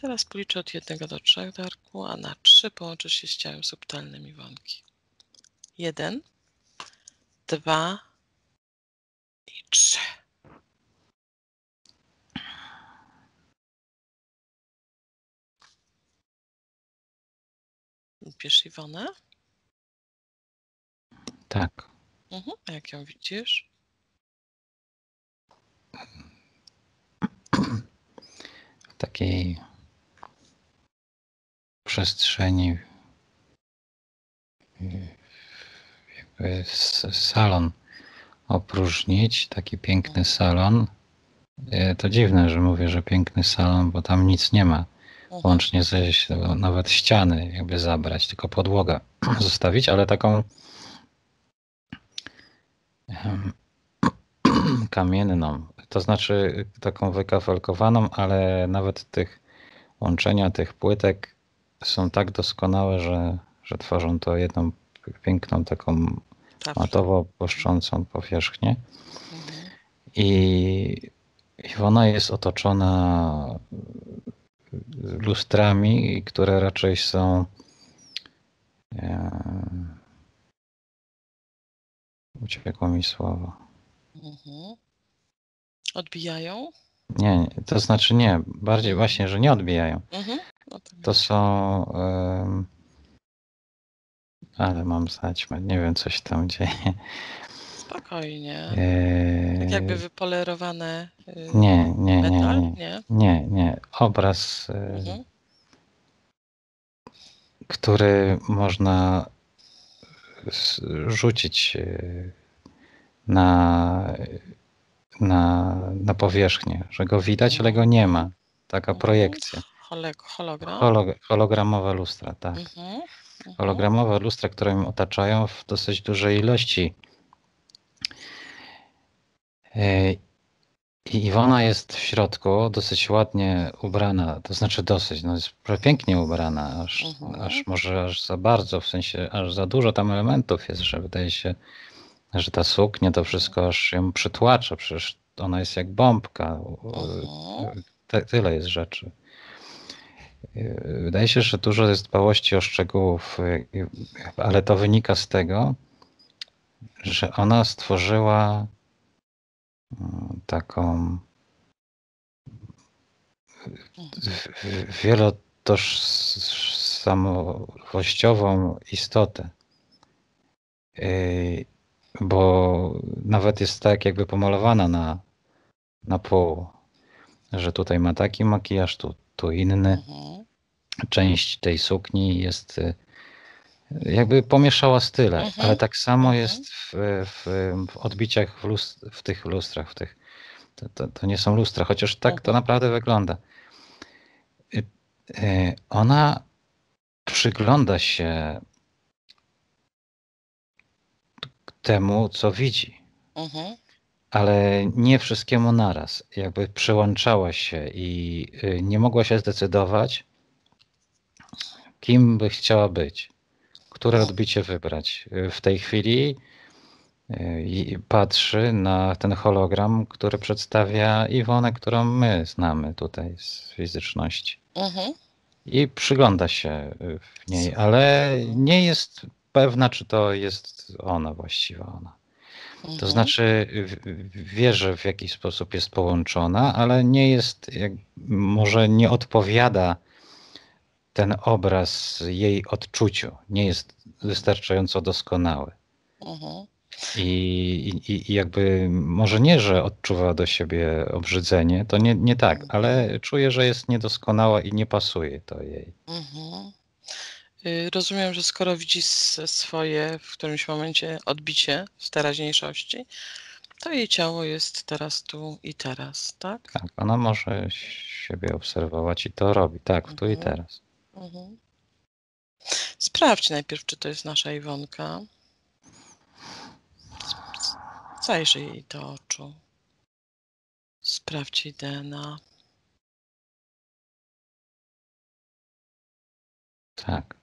Teraz policzę od 1 do 3, Darku, a na 3 połączysz się z ciałem subtelnym Iwonki. 1, 2 i 3. Lubisz Iwonę? Tak. A jak ją widzisz? W takiej przestrzeni jakby salon opróżnić, taki piękny salon. To dziwne, że mówię, że piękny salon, bo tam nic nie ma. Łącznie ze nawet ściany jakby zabrać, tylko podłogę zostawić, ale taką kamienną, to znaczy taką wykafelkowaną, ale nawet łączenia tych płytek są tak doskonałe, że tworzą to jedną piękną taką matowo błyszczącą powierzchnię. I ona jest otoczona lustrami, które raczej są uciekło mi słowo. Odbijają? Nie, to znaczy nie, bardziej właśnie, że nie odbijają. To są ale mam zaćmę, nie wiem, co się tam dzieje. Spokojnie. Tak jakby wypolerowane metal? Nie. Obraz, który można rzucić na powierzchnię, że go widać, ale go nie ma. Taka projekcja. Hologramowe lustra, tak. Hologramowe lustra, które mnie otaczają w dosyć dużej ilości. I Iwona jest w środku dosyć ładnie ubrana, to znaczy dosyć, no jest przepięknie ubrana, aż może aż za bardzo, w sensie aż za dużo tam elementów jest, że wydaje się, że ta suknia to wszystko aż ją przytłacza, przecież ona jest jak bombka, tyle jest rzeczy. Wydaje się, że dużo jest dbałości o szczegółów, ale to wynika z tego, że ona stworzyła taką wielotożsamościową istotę. Bo nawet jest tak jakby pomalowana na pół, że tutaj ma taki makijaż, tu inny. Część tej sukni jest jakby pomieszała style, ale tak samo jest w odbiciach w tych lustrach, to nie są lustra, chociaż tak to naprawdę wygląda. Ona przygląda się temu, co widzi, ale nie wszystkiemu naraz. Jakby przyłączała się i nie mogła się zdecydować, kim by chciała być, które odbicie wybrać. W tej chwili patrzy na ten hologram, który przedstawia Iwonę, którą my znamy tutaj z fizyczności. I przygląda się w niej, ale nie jest pewna, czy to jest ona, właściwa ona. To znaczy wie, że w jakiś sposób jest połączona, ale nie jest, może nie odpowiada ten obraz jej odczuciu. Nie jest wystarczająco doskonały. I jakby może nie, że odczuwa do siebie obrzydzenie, to nie tak, ale czuje, że jest niedoskonała i nie pasuje to jej. Rozumiem, że skoro widzi swoje w którymś momencie odbicie z teraźniejszości, to jej ciało jest teraz tu i teraz, tak? Tak, ona może siebie obserwować i to robi, tak, tu i teraz. Sprawdź najpierw, czy to jest nasza Iwonka. Zajrzyj jej do oczu. Sprawdź jej DNA. Tak.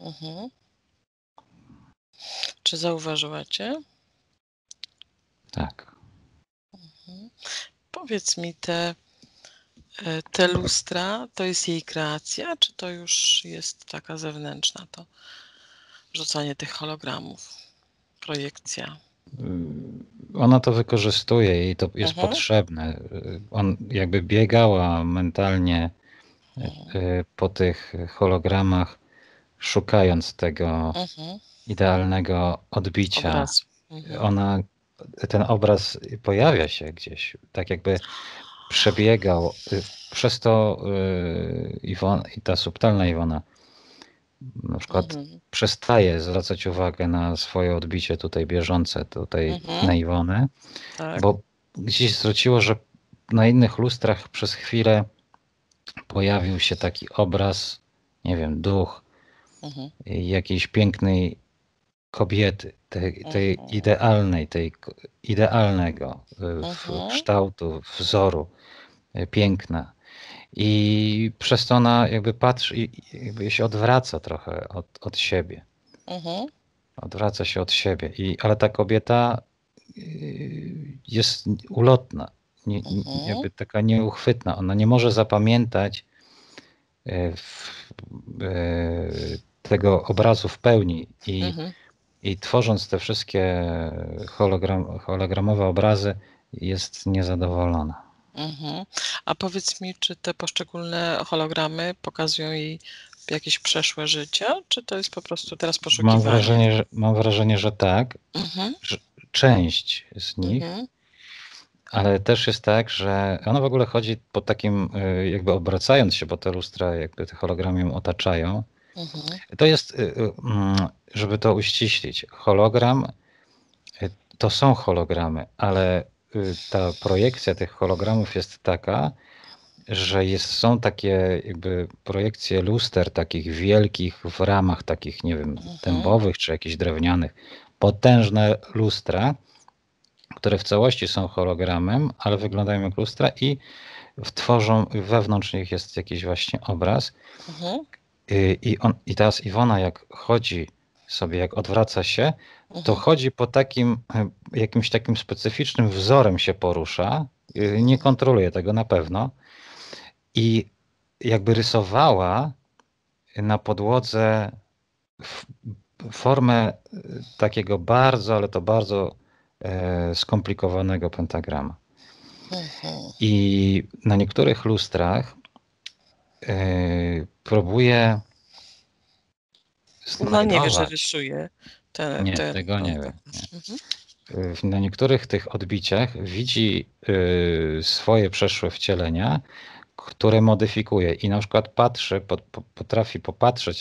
Czy zauważyła cię? Tak. Powiedz mi te Te lustra to jest jej kreacja, czy to już jest taka zewnętrzna, to rzucanie tych hologramów, projekcja? Ona to wykorzystuje i to jest potrzebne. On jakby biegała mentalnie po tych hologramach, szukając tego idealnego odbicia. Obrazu. Ten obraz pojawia się gdzieś, tak jakby przebiegał. Przez to i ta subtelna Iwona na przykład przestaje zwracać uwagę na swoje odbicie tutaj bieżące, tutaj na Iwonę, Tak. bo gdzieś zwróciło, że na innych lustrach przez chwilę pojawił się taki obraz, nie wiem, duch jakiejś pięknej kobiety, tej idealnej, idealnego kształtu, wzoru, piękna. I przez to ona jakby patrzy i jakby się odwraca trochę od siebie. Odwraca się od siebie. Ale ta kobieta jest ulotna, jakby taka nieuchwytna. Ona nie może zapamiętać tego obrazu w pełni i tworząc te wszystkie hologramowe obrazy jest niezadowolona. A powiedz mi, czy te poszczególne hologramy pokazują jej jakieś przeszłe życie, czy to jest po prostu teraz poszukiwanie? Mam wrażenie, że tak. Że część z nich, ale też jest tak, że ona w ogóle chodzi po takim, jakby obracając się, bo te lustra, jakby te hologramy ją otaczają. To jest, żeby to uściślić, hologram to są hologramy, ale ta projekcja tych hologramów jest taka, że są takie jakby projekcje luster takich wielkich w ramach takich, nie wiem, dębowych czy jakichś drewnianych, potężne lustra, które w całości są hologramem, ale wyglądają jak lustra i tworzą, wewnątrz nich jest jakiś właśnie obraz. I teraz Iwona jak chodzi sobie, jak odwraca się, to chodzi po takim, jakimś takim specyficznym wzorem się porusza, nie kontroluje tego na pewno i jakby rysowała na podłodze formę takiego bardzo, ale to bardzo skomplikowanego pentagrama. I na niektórych lustrach próbuje No nie wie, że znajdować. rysuje. Nie, tego nie wiem. Nie. Na niektórych tych odbiciach widzi swoje przeszłe wcielenia, które modyfikuje i na przykład potrafi popatrzeć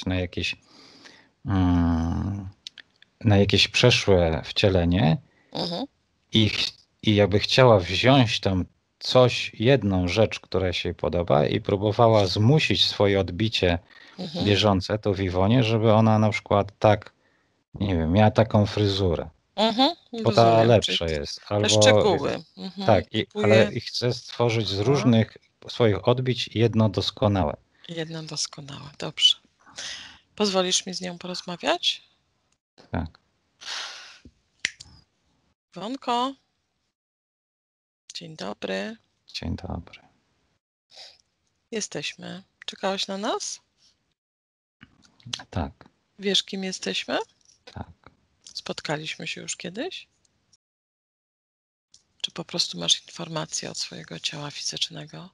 na jakieś przeszłe wcielenie i jakby chciała wziąć tam coś, jedną rzecz, która się jej podoba i próbowała zmusić swoje odbicie bieżące, to w Iwonie, żeby ona na przykład tak, nie wiem, miała taką fryzurę. Bo ta Rozumiem, lepsza jest. te Albo szczegóły. tak, ale chce stworzyć z różnych swoich odbić jedno doskonałe. Jedno doskonałe, dobrze. Pozwolisz mi z nią porozmawiać? Tak. Iwonko, dzień dobry. Dzień dobry. Jesteśmy. Czekałeś na nas? Tak. Wiesz, kim jesteśmy? Tak. Spotkaliśmy się już kiedyś? Czy po prostu masz informacje od swojego ciała fizycznego?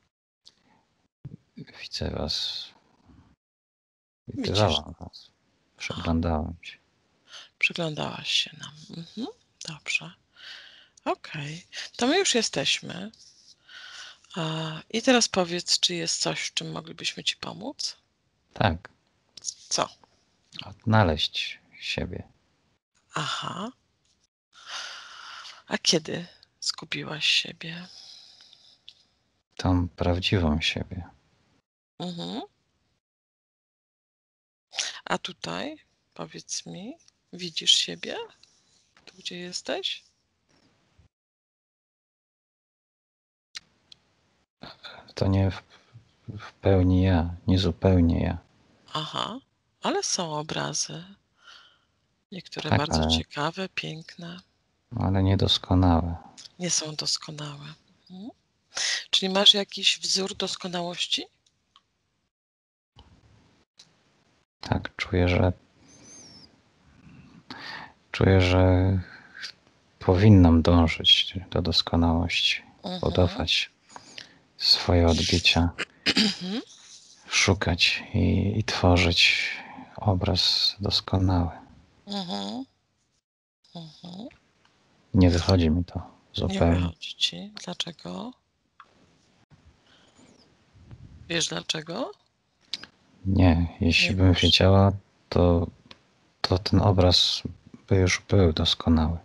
Widzę was. Widywałam was. Przeglądałem się. Przyglądałaś się nam. Dobrze. Okej. To my już jesteśmy. I teraz powiedz, czy jest coś, w czym moglibyśmy ci pomóc? Tak. Co? Odnaleźć siebie. Aha. A kiedy zgubiłaś siebie? Tą prawdziwą siebie. A tutaj, powiedz mi, widzisz siebie? Tu, gdzie jesteś? To nie w pełni ja, nie zupełnie ja. Aha, ale są obrazy. Niektóre Tak, bardzo ciekawe, piękne. ale niedoskonałe. Nie są doskonałe. Czyli masz jakiś wzór doskonałości? Tak, czuję, że powinnam dążyć do doskonałości, budować swoje odbicia, szukać i tworzyć obraz doskonały. Nie wychodzi mi to Nie zupełnie. wychodzi ci. Dlaczego? Wiesz dlaczego? Nie, jeśli bym wiedziała, to ten obraz by już był doskonały.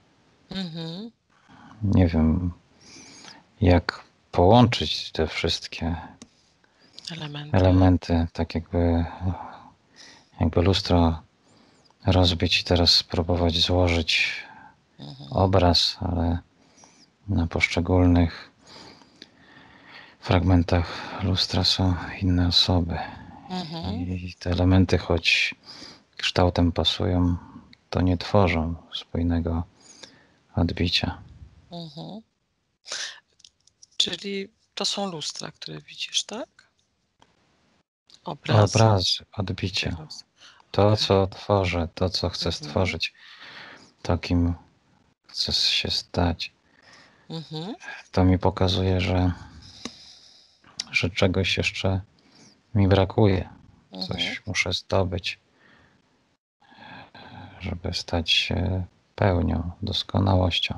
Nie wiem, jak połączyć te wszystkie elementy, tak jakby lustro rozbić i teraz spróbować złożyć obraz, ale na poszczególnych fragmentach lustra są inne osoby. I te elementy, choć kształtem pasują, to nie tworzą spójnego odbicia. Czyli to są lustra, które widzisz, tak? Obraz, odbicie. To, co tworzę, to, co chcę stworzyć, to, kim chcę się stać. To mi pokazuje, że czegoś jeszcze mi brakuje. Coś muszę zdobyć, żeby stać się pełnią, doskonałością.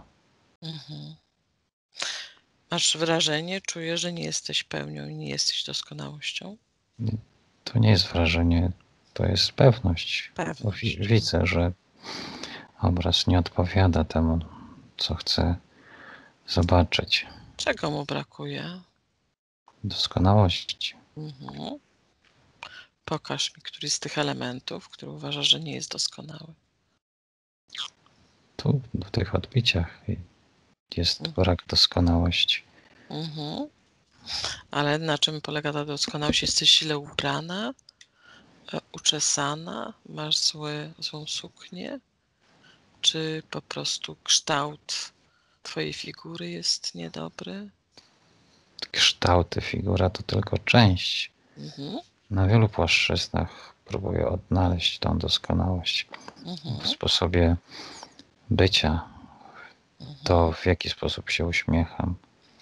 Masz wrażenie, czujesz, że nie jesteś pełnią i nie jesteś doskonałością? To nie jest wrażenie, to jest pewność. Widzę, że obraz nie odpowiada temu, co chcę zobaczyć. Czego mu brakuje? Doskonałości. Pokaż mi któryś z tych elementów, który uważasz, że nie jest doskonały. Tu w tych odbiciach jest brak doskonałości. Ale na czym polega ta doskonałość? Jesteś źle ubrana, uczesana, masz złą suknię? Czy po prostu kształt twojej figury jest niedobry? Kształty, figura to tylko część. Na wielu płaszczyznach próbuję odnaleźć tą doskonałość w sposobie bycia, to w jaki sposób się uśmiecham,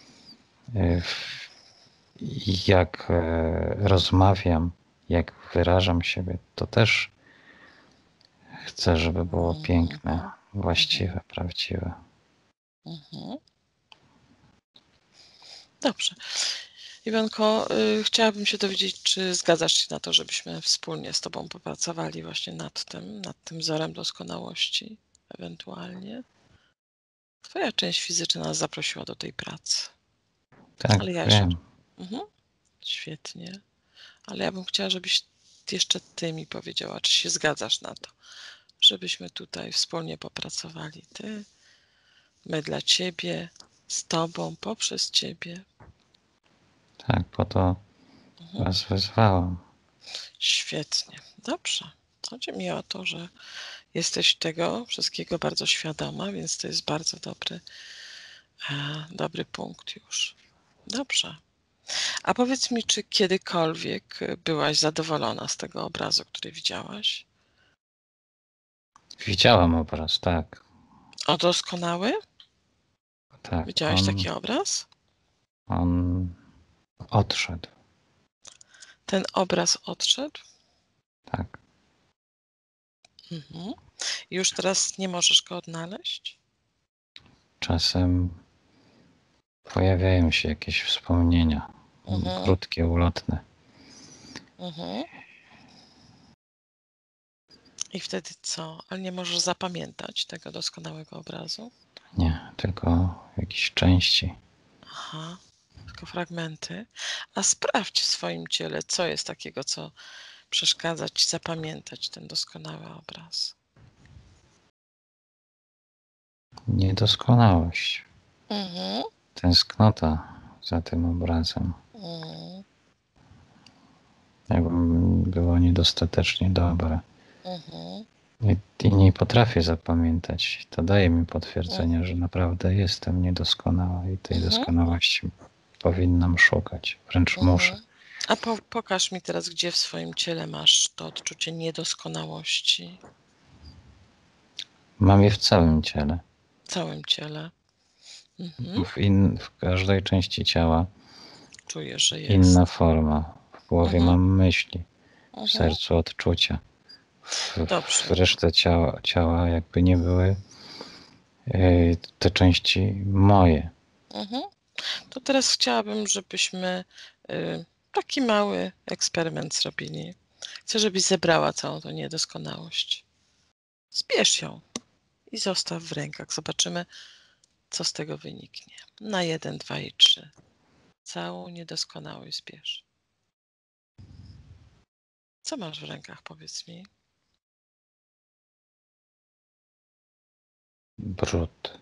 jak rozmawiam, jak wyrażam siebie, to też chcę, żeby było piękne, właściwe, prawdziwe. Dobrze. Iwanko, chciałabym się dowiedzieć, czy zgadzasz się na to, żebyśmy wspólnie z tobą popracowali właśnie nad tym wzorem doskonałości, ewentualnie. Twoja część fizyczna nas zaprosiła do tej pracy. Tak, ale ja wiem. Świetnie. Ale ja bym chciała, żebyś jeszcze ty mi powiedziała, czy się zgadzasz na to, żebyśmy tutaj wspólnie popracowali. Ty, my dla ciebie, z tobą, poprzez ciebie. Tak, po to was wezwałam. Świetnie. Dobrze. Chodzi mi o to, że jesteś tego wszystkiego bardzo świadoma, więc to jest bardzo dobry punkt już. Dobrze. A powiedz mi, czy kiedykolwiek byłaś zadowolona z tego obrazu, który widziałaś? Widziałam obraz, tak. O, doskonały? Tak. Widziałeś taki obraz? On odszedł. Ten obraz odszedł? Tak. Już teraz nie możesz go odnaleźć? Czasem pojawiają się jakieś wspomnienia, krótkie, ulotne. I wtedy co? Ale nie możesz zapamiętać tego doskonałego obrazu? Nie, tylko jakieś części. Aha, tylko fragmenty. A sprawdź w swoim ciele, co jest takiego, co przeszkadza ci zapamiętać ten doskonały obraz. Niedoskonałość. Tęsknota za tym obrazem. Jakby było niedostatecznie dobre. I nie potrafię zapamiętać. To daje mi potwierdzenie, że naprawdę jestem niedoskonała i tej doskonałości powinnam szukać, wręcz muszę. A pokaż mi teraz, gdzie w swoim ciele masz to odczucie niedoskonałości. Mam je w całym ciele. W całym ciele. W każdej części ciała. Czujesz, że jest. Inna forma. W głowie mam myśli, w sercu odczucia. W resztę ciała jakby nie były te części moje. To teraz chciałabym, żebyśmy taki mały eksperyment zrobili. Chcę, żebyś zebrała całą tą niedoskonałość. Zbierz ją i zostaw w rękach. Zobaczymy, co z tego wyniknie. Na 1, 2 i 3. Całą niedoskonałość zbierz. Co masz w rękach, powiedz mi? Brud.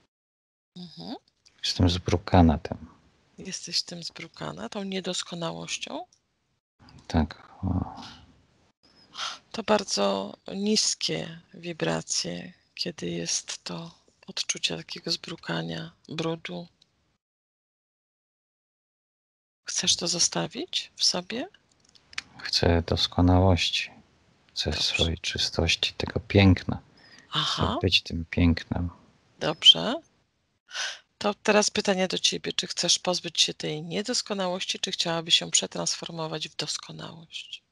Jestem zbrukana tym. Jesteś tym zbrukana, tą niedoskonałością? Tak. To bardzo niskie wibracje, kiedy jest to odczucie takiego zbrukania, brudu. Chcesz to zostawić w sobie? Chcę doskonałości. Chcę swojej czystości, tego piękna. Chcę być tym pięknem. Dobrze. To teraz pytanie do ciebie. Czy chcesz pozbyć się tej niedoskonałości, czy chciałabyś ją przetransformować w doskonałość?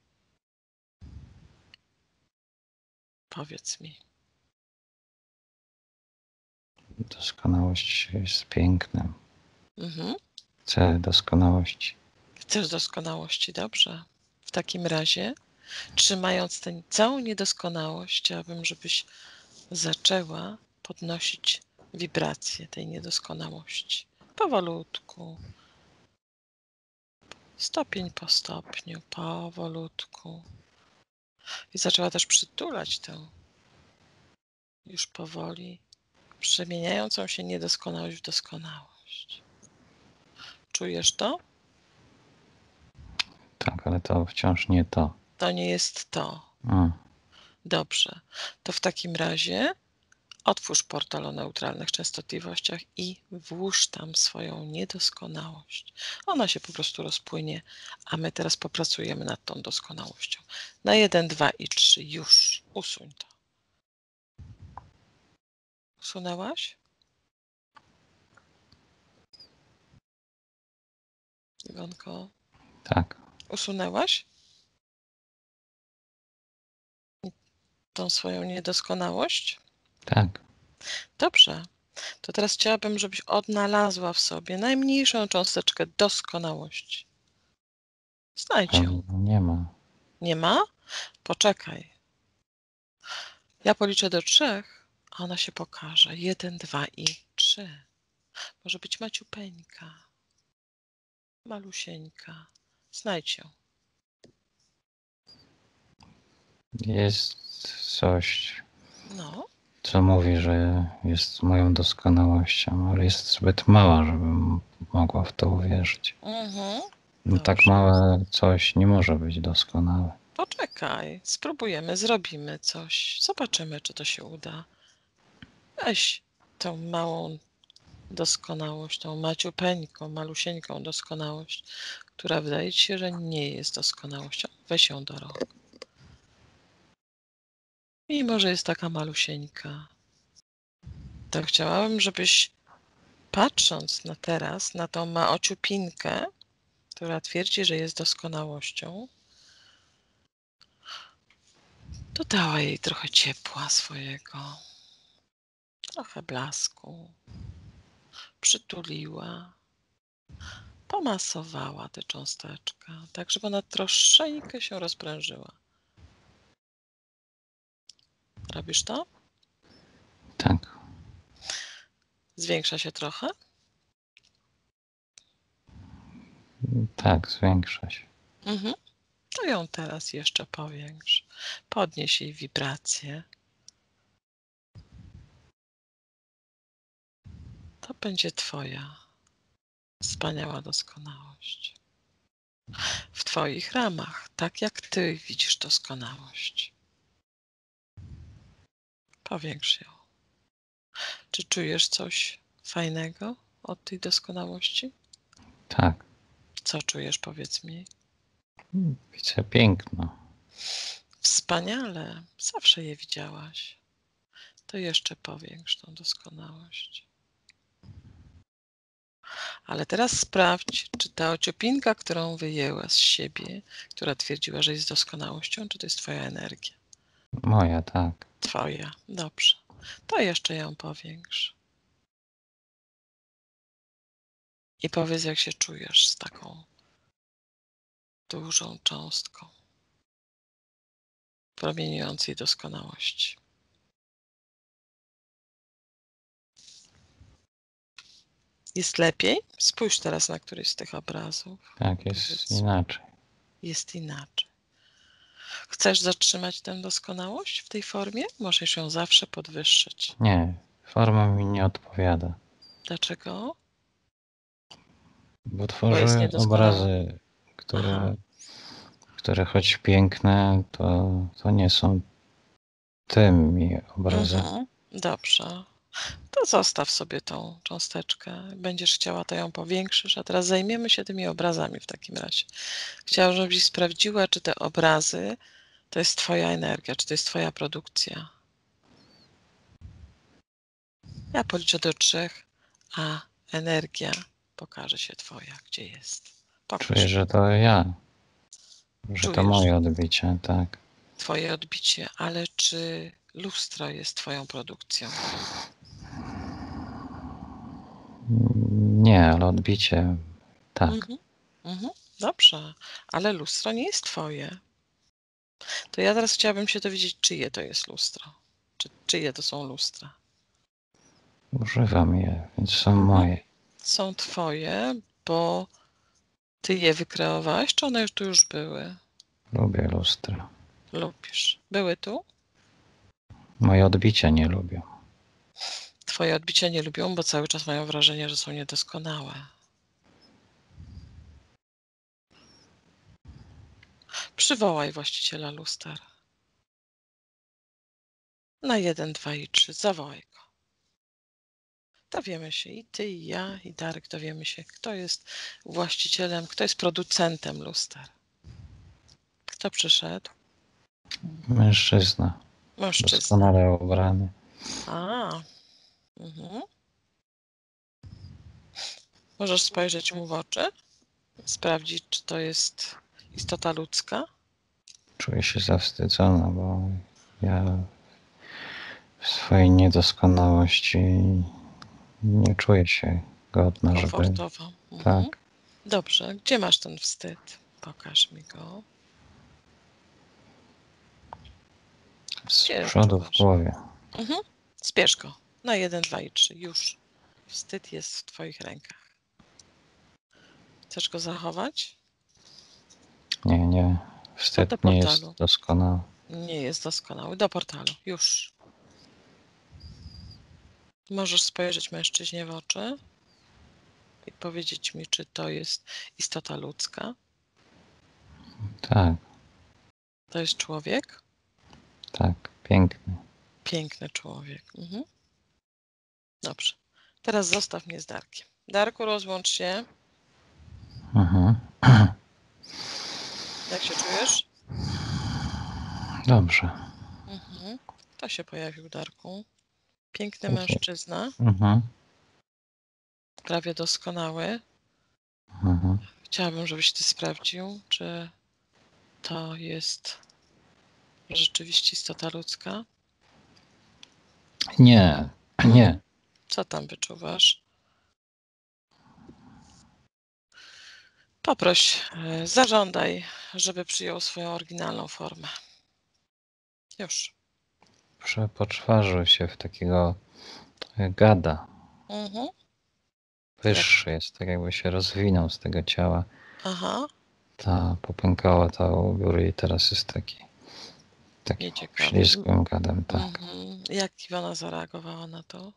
Powiedz mi. Doskonałość jest pięknem. Chcę doskonałości. Chcesz doskonałości, dobrze. W takim razie, trzymając tę całą niedoskonałość, chciałabym, żebyś zaczęła podnosić wibracje tej niedoskonałości. Powolutku. Stopień po stopniu, powolutku. I zaczęła też przytulać tę już powoli przemieniającą się niedoskonałość w doskonałość. Czujesz to? Tak, ale to wciąż nie to. To nie jest to. Dobrze. To w takim razie otwórz portal o neutralnych częstotliwościach i włóż tam swoją niedoskonałość. Ona się po prostu rozpłynie, a my teraz popracujemy nad tą doskonałością. Na 1, 2 i 3 już usuń to. Usunęłaś? Iwonko? Tak. Usunęłaś tą swoją niedoskonałość? Tak. Dobrze. To teraz chciałabym, żebyś odnalazła w sobie najmniejszą cząsteczkę doskonałości. Znajdź ją. Nie ma. Nie ma? Poczekaj. Ja policzę do 3, a ona się pokaże. 1, 2 i 3. Może być maciupeńka. Malusieńka. Znajdź ją. Jest coś, co mówi, że jest moją doskonałością, ale jest zbyt mała, żebym mogła w to uwierzyć. Tak małe coś nie może być doskonałe. Poczekaj, spróbujemy, zrobimy coś. Zobaczymy, czy to się uda. Weź tą małą doskonałość, tą maciupeńką, malusieńką doskonałość, która wydaje ci się, że nie jest doskonałością. Weź ją do rąk. Mimo że jest taka malusieńka, to chciałabym, żebyś patrząc na teraz, na tą maociupinkę, która twierdzi, że jest doskonałością, dodała jej trochę ciepła swojego, trochę blasku, przytuliła, pomasowała tę cząsteczkę, tak żeby ona troszeczkę się rozprężyła. Robisz to? Tak. Zwiększa się trochę? Tak, zwiększa się. To ją teraz jeszcze powiększ. Podnieś jej wibrację. To będzie twoja wspaniała doskonałość. W twoich ramach, tak jak ty widzisz doskonałość. Powiększ ją. Czy czujesz coś fajnego od tej doskonałości? Tak. Co czujesz, powiedz mi? Widzę piękno. Wspaniale. Zawsze je widziałaś. To jeszcze powiększ tą doskonałość. Ale teraz sprawdź, czy ta ociopinka, którą wyjęła z siebie, która twierdziła, że jest doskonałością, czy to jest twoja energia? Moja, tak. Twoja. Dobrze. To jeszcze ją powiększ. I powiedz, jak się czujesz z taką dużą cząstką promieniującej doskonałości. Jest lepiej? Spójrz teraz na któryś z tych obrazów. Tak, jest Powiedz, inaczej. jest inaczej. Chcesz zatrzymać tę doskonałość w tej formie? Możesz ją zawsze podwyższyć. Nie, forma mi nie odpowiada. Dlaczego? Bo Bo jest tworzę niedoskonała. obrazy, które choć piękne, to nie są tymi obrazami. Dobrze. To zostaw sobie tą cząsteczkę. Będziesz chciała, to ją powiększysz, a teraz zajmiemy się tymi obrazami w takim razie. Chciałam, żebyś sprawdziła, czy te obrazy to jest twoja energia, czy to jest twoja produkcja. Ja policzę do 3, a energia pokaże się twoja, gdzie jest. Pokaż. Czuję, że to ja, że to Czujesz moje odbicie, tak. twoje odbicie, ale czy lustro jest twoją produkcją? Nie, ale odbicie, tak. Dobrze, ale lustro nie jest twoje. To ja teraz chciałabym się dowiedzieć, czyje to jest lustro. Czyje to są lustra? Używam je, więc są moje. Są twoje, bo ty je wykreowałeś, czy one tu już były? Lubię lustra. Lubisz. Były tu? Moje odbicia nie lubią. Twoje odbicia nie lubią, bo cały czas mają wrażenie, że są niedoskonałe. Przywołaj właściciela luster. Na 1, 2 i 3. Zawołaj go. Dowiemy się, i ty, i ja, i Darek, dowiemy się, kto jest właścicielem, kto jest producentem luster. Kto przyszedł? Mężczyzna. Mężczyzna. Doskonale ubrany. Możesz spojrzeć mu w oczy, sprawdzić, czy to jest istota ludzka. Czuję się zawstydzona, bo ja w swojej niedoskonałości nie czuję się godna, żeby... Komfortowo. Tak. Dobrze. Gdzie masz ten wstyd? Pokaż mi go. Z przodu w głowie. Zbierz go. Na 1, 2 i 3. Już. Wstyd jest w twoich rękach. Chcesz go zachować? Nie. Wstyd nie jest doskonały. Nie jest doskonały. Do portalu. Już. Możesz spojrzeć mężczyźnie w oczy i powiedzieć mi, czy to jest istota ludzka? Tak. To jest człowiek? Tak, piękny. Piękny człowiek. Dobrze. Teraz zostaw mnie z Darkiem. Darku, rozłącz się. Jak się czujesz? Dobrze. To się pojawił, Darku. Piękny mężczyzna. Prawie doskonały. Chciałabym, żebyś ty sprawdził, czy to jest rzeczywiście istota ludzka. Nie. Co tam wyczuwasz? Poproś, zażądaj, żeby przyjął swoją oryginalną formę. Już. Przepoczwarzył się w takiego gada. Wyższy jest, tak jakby się rozwinął z tego ciała. Popękała ta ubiór i teraz jest takim śliskim gadem, tak. Jak Iwona zareagowała na to?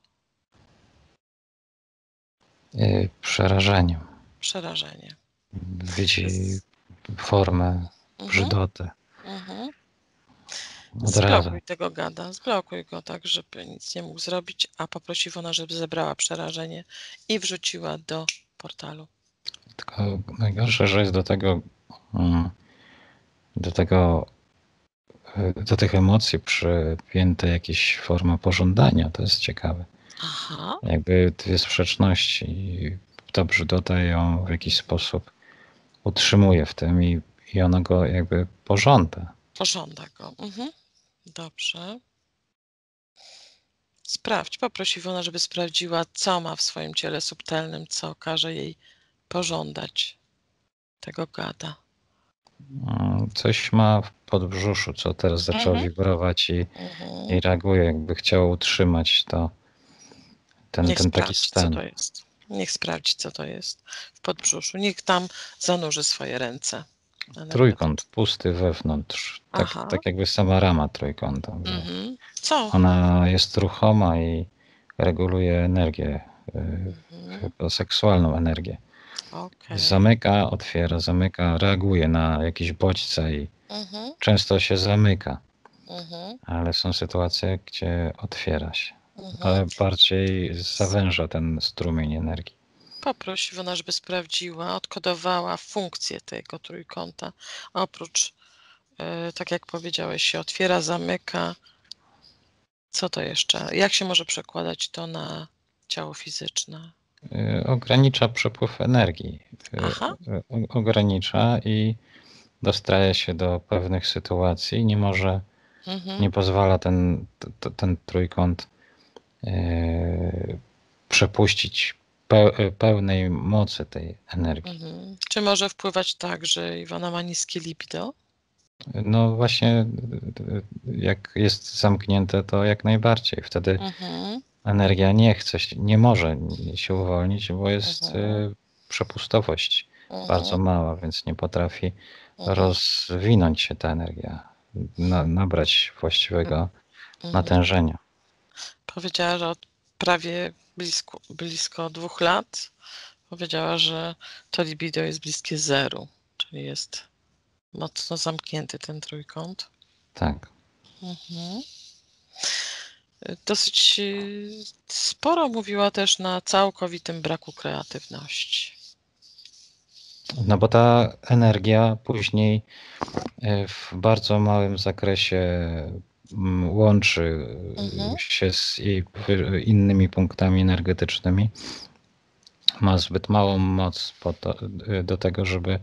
Przerażeniem. Przerażenie. Widzi formę, brzydotę. Zblokuj tego gada, zblokuj go tak, żeby nic nie mógł zrobić, a poprosi Iwona, żeby zebrała przerażenie i wrzuciła do portalu. Tylko najgorsze, że jest mm, do tego, do tych emocji przypięte jakieś forma pożądania. To jest ciekawe. Aha. Jakby dwie sprzeczności. I ta brzydota ją w jakiś sposób utrzymuje w tym i ona go jakby pożąda. Pożąda go. Dobrze. Sprawdź, poproś Iwona, żeby sprawdziła, co ma w swoim ciele subtelnym, co każe jej pożądać tego gada. Coś ma w podbrzuszu, co teraz zaczęło wibrować i reaguje, jakby chciało utrzymać Niech ten taki sprawdzi, co stan. to jest. Niech sprawdzi, co to jest w podbrzuszu. Niech tam zanurzy swoje ręce. Trójkąt pusty wewnątrz, Aha. tak jakby sama rama trójkąta. Co? Ona jest ruchoma i reguluje energię, chyba seksualną energię. Okay. Zamyka, otwiera, zamyka, reaguje na jakieś bodźce i często się zamyka. Ale są sytuacje, gdzie otwiera się, ale bardziej zawęża ten strumień energii. Poproś Iwona, żeby sprawdziła, odkodowała funkcję tego trójkąta. Oprócz, tak jak powiedziałeś, się otwiera, zamyka. Co to jeszcze? Jak się może przekładać to na ciało fizyczne? Ogranicza przepływ energii. Aha. Ogranicza i dostraja się do pewnych sytuacji. Nie pozwala ten trójkąt przepuścić pełnej mocy tej energii. Czy może wpływać tak, że Iwona ma niskie libido? No właśnie, jak jest zamknięte, to jak najbardziej. Wtedy energia nie może się uwolnić, bo jest przepustowość bardzo mała, więc nie potrafi rozwinąć się ta energia, nabrać właściwego natężenia. Powiedziała, że od prawie blisko 2 lat powiedziała, że to libido jest bliskie zeru, czyli jest mocno zamknięty ten trójkąt. Tak. Dosyć sporo mówiła też na całkowitym braku kreatywności. No bo ta energia później w bardzo małym zakresie łączy się z jej innymi punktami energetycznymi. Ma zbyt małą moc do tego, żeby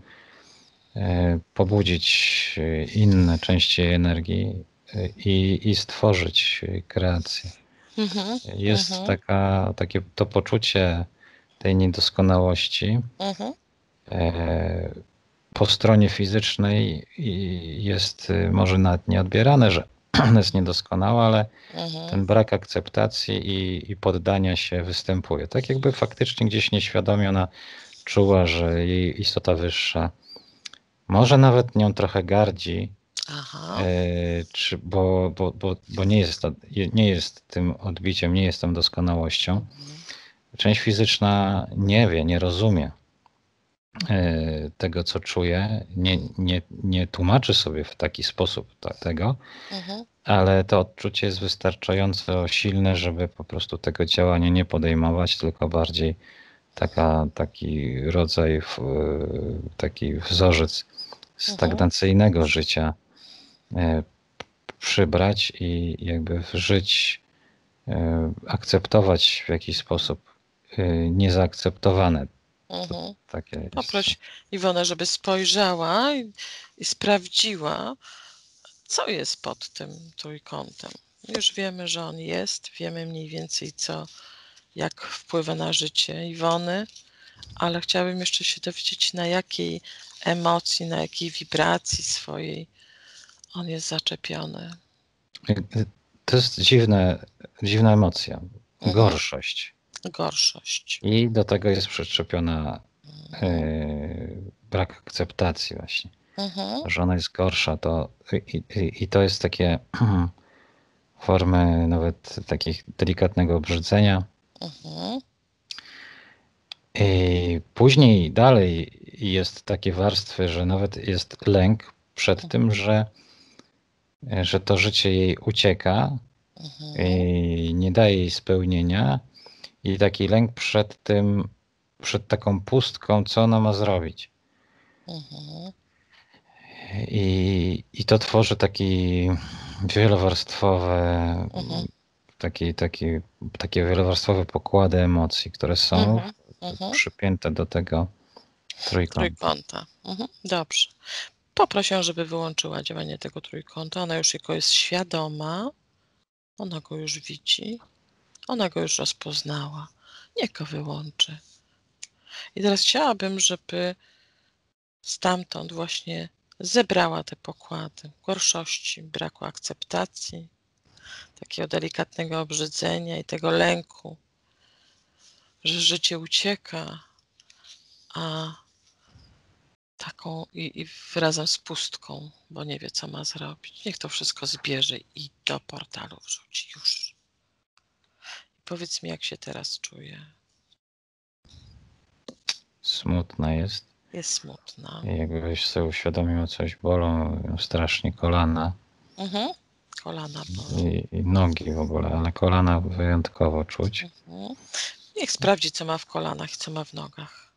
pobudzić inne części energii i stworzyć kreację. Jest takie to poczucie tej niedoskonałości po stronie fizycznej jest może nawet nieodbierane, że ona jest niedoskonała, ale ten brak akceptacji i poddania się występuje. Tak jakby faktycznie gdzieś nieświadomie ona czuła, że jej istota wyższa może nawet nią trochę gardzi, bo nie jest tym odbiciem, nie jest tą doskonałością. Część fizyczna nie wie, nie rozumie tego, co czuje, nie tłumaczy sobie w taki sposób tego, ale to odczucie jest wystarczająco silne, żeby po prostu tego działania nie podejmować, tylko bardziej taki rodzaj, taki wzorzec stagnacyjnego życia przybrać i jakby żyć, akceptować w jakiś sposób niezaakceptowane. Poproś Iwonę, żeby spojrzała i sprawdziła, co jest pod tym trójkątem. Już wiemy, że on jest, wiemy mniej więcej jak wpływa na życie Iwony, ale chciałabym jeszcze się dowiedzieć, na jakiej emocji, na jakiej wibracji swojej on jest zaczepiony. To jest dziwna emocja. Gorszość. I do tego jest przyczepiona brak akceptacji właśnie. Że ona jest gorsza. I to jest takie formy nawet takich delikatnego obrzydzenia. I później dalej jest takie warstwy, że nawet jest lęk przed tym, że to życie jej ucieka i nie daje jej spełnienia i taki lęk przed tym, przed taką pustką, co ona ma zrobić. Mhm. I to tworzy taki wielowarstwowy, Mhm. takie wielowarstwowe pokłady emocji, które są Mhm. Mhm. przypięte do tego trójkąta. Trójkąta. Mhm. Dobrze. Poproszę ją, żeby wyłączyła działanie tego trójkąta. Ona już jego jest świadoma. Ona go już widzi. Ona go już rozpoznała. Niech go wyłączy. I teraz chciałabym, żeby stamtąd właśnie zebrała te pokłady gorszości, braku akceptacji, takiego delikatnego obrzydzenia i tego lęku, że życie ucieka, a taką i razem z pustką, bo nie wie, co ma zrobić. Niech to wszystko zbierze i do portalu wrzuci już. I powiedz mi, jak się teraz czuje. Smutna jest. Jest smutna. Jakbyś sobie uświadomił, coś bolą strasznie kolana. Mhm. Kolana bolą. I nogi w ogóle, ale kolana wyjątkowo czuć. Mhm. Niech sprawdzi, co ma w kolanach i co ma w nogach.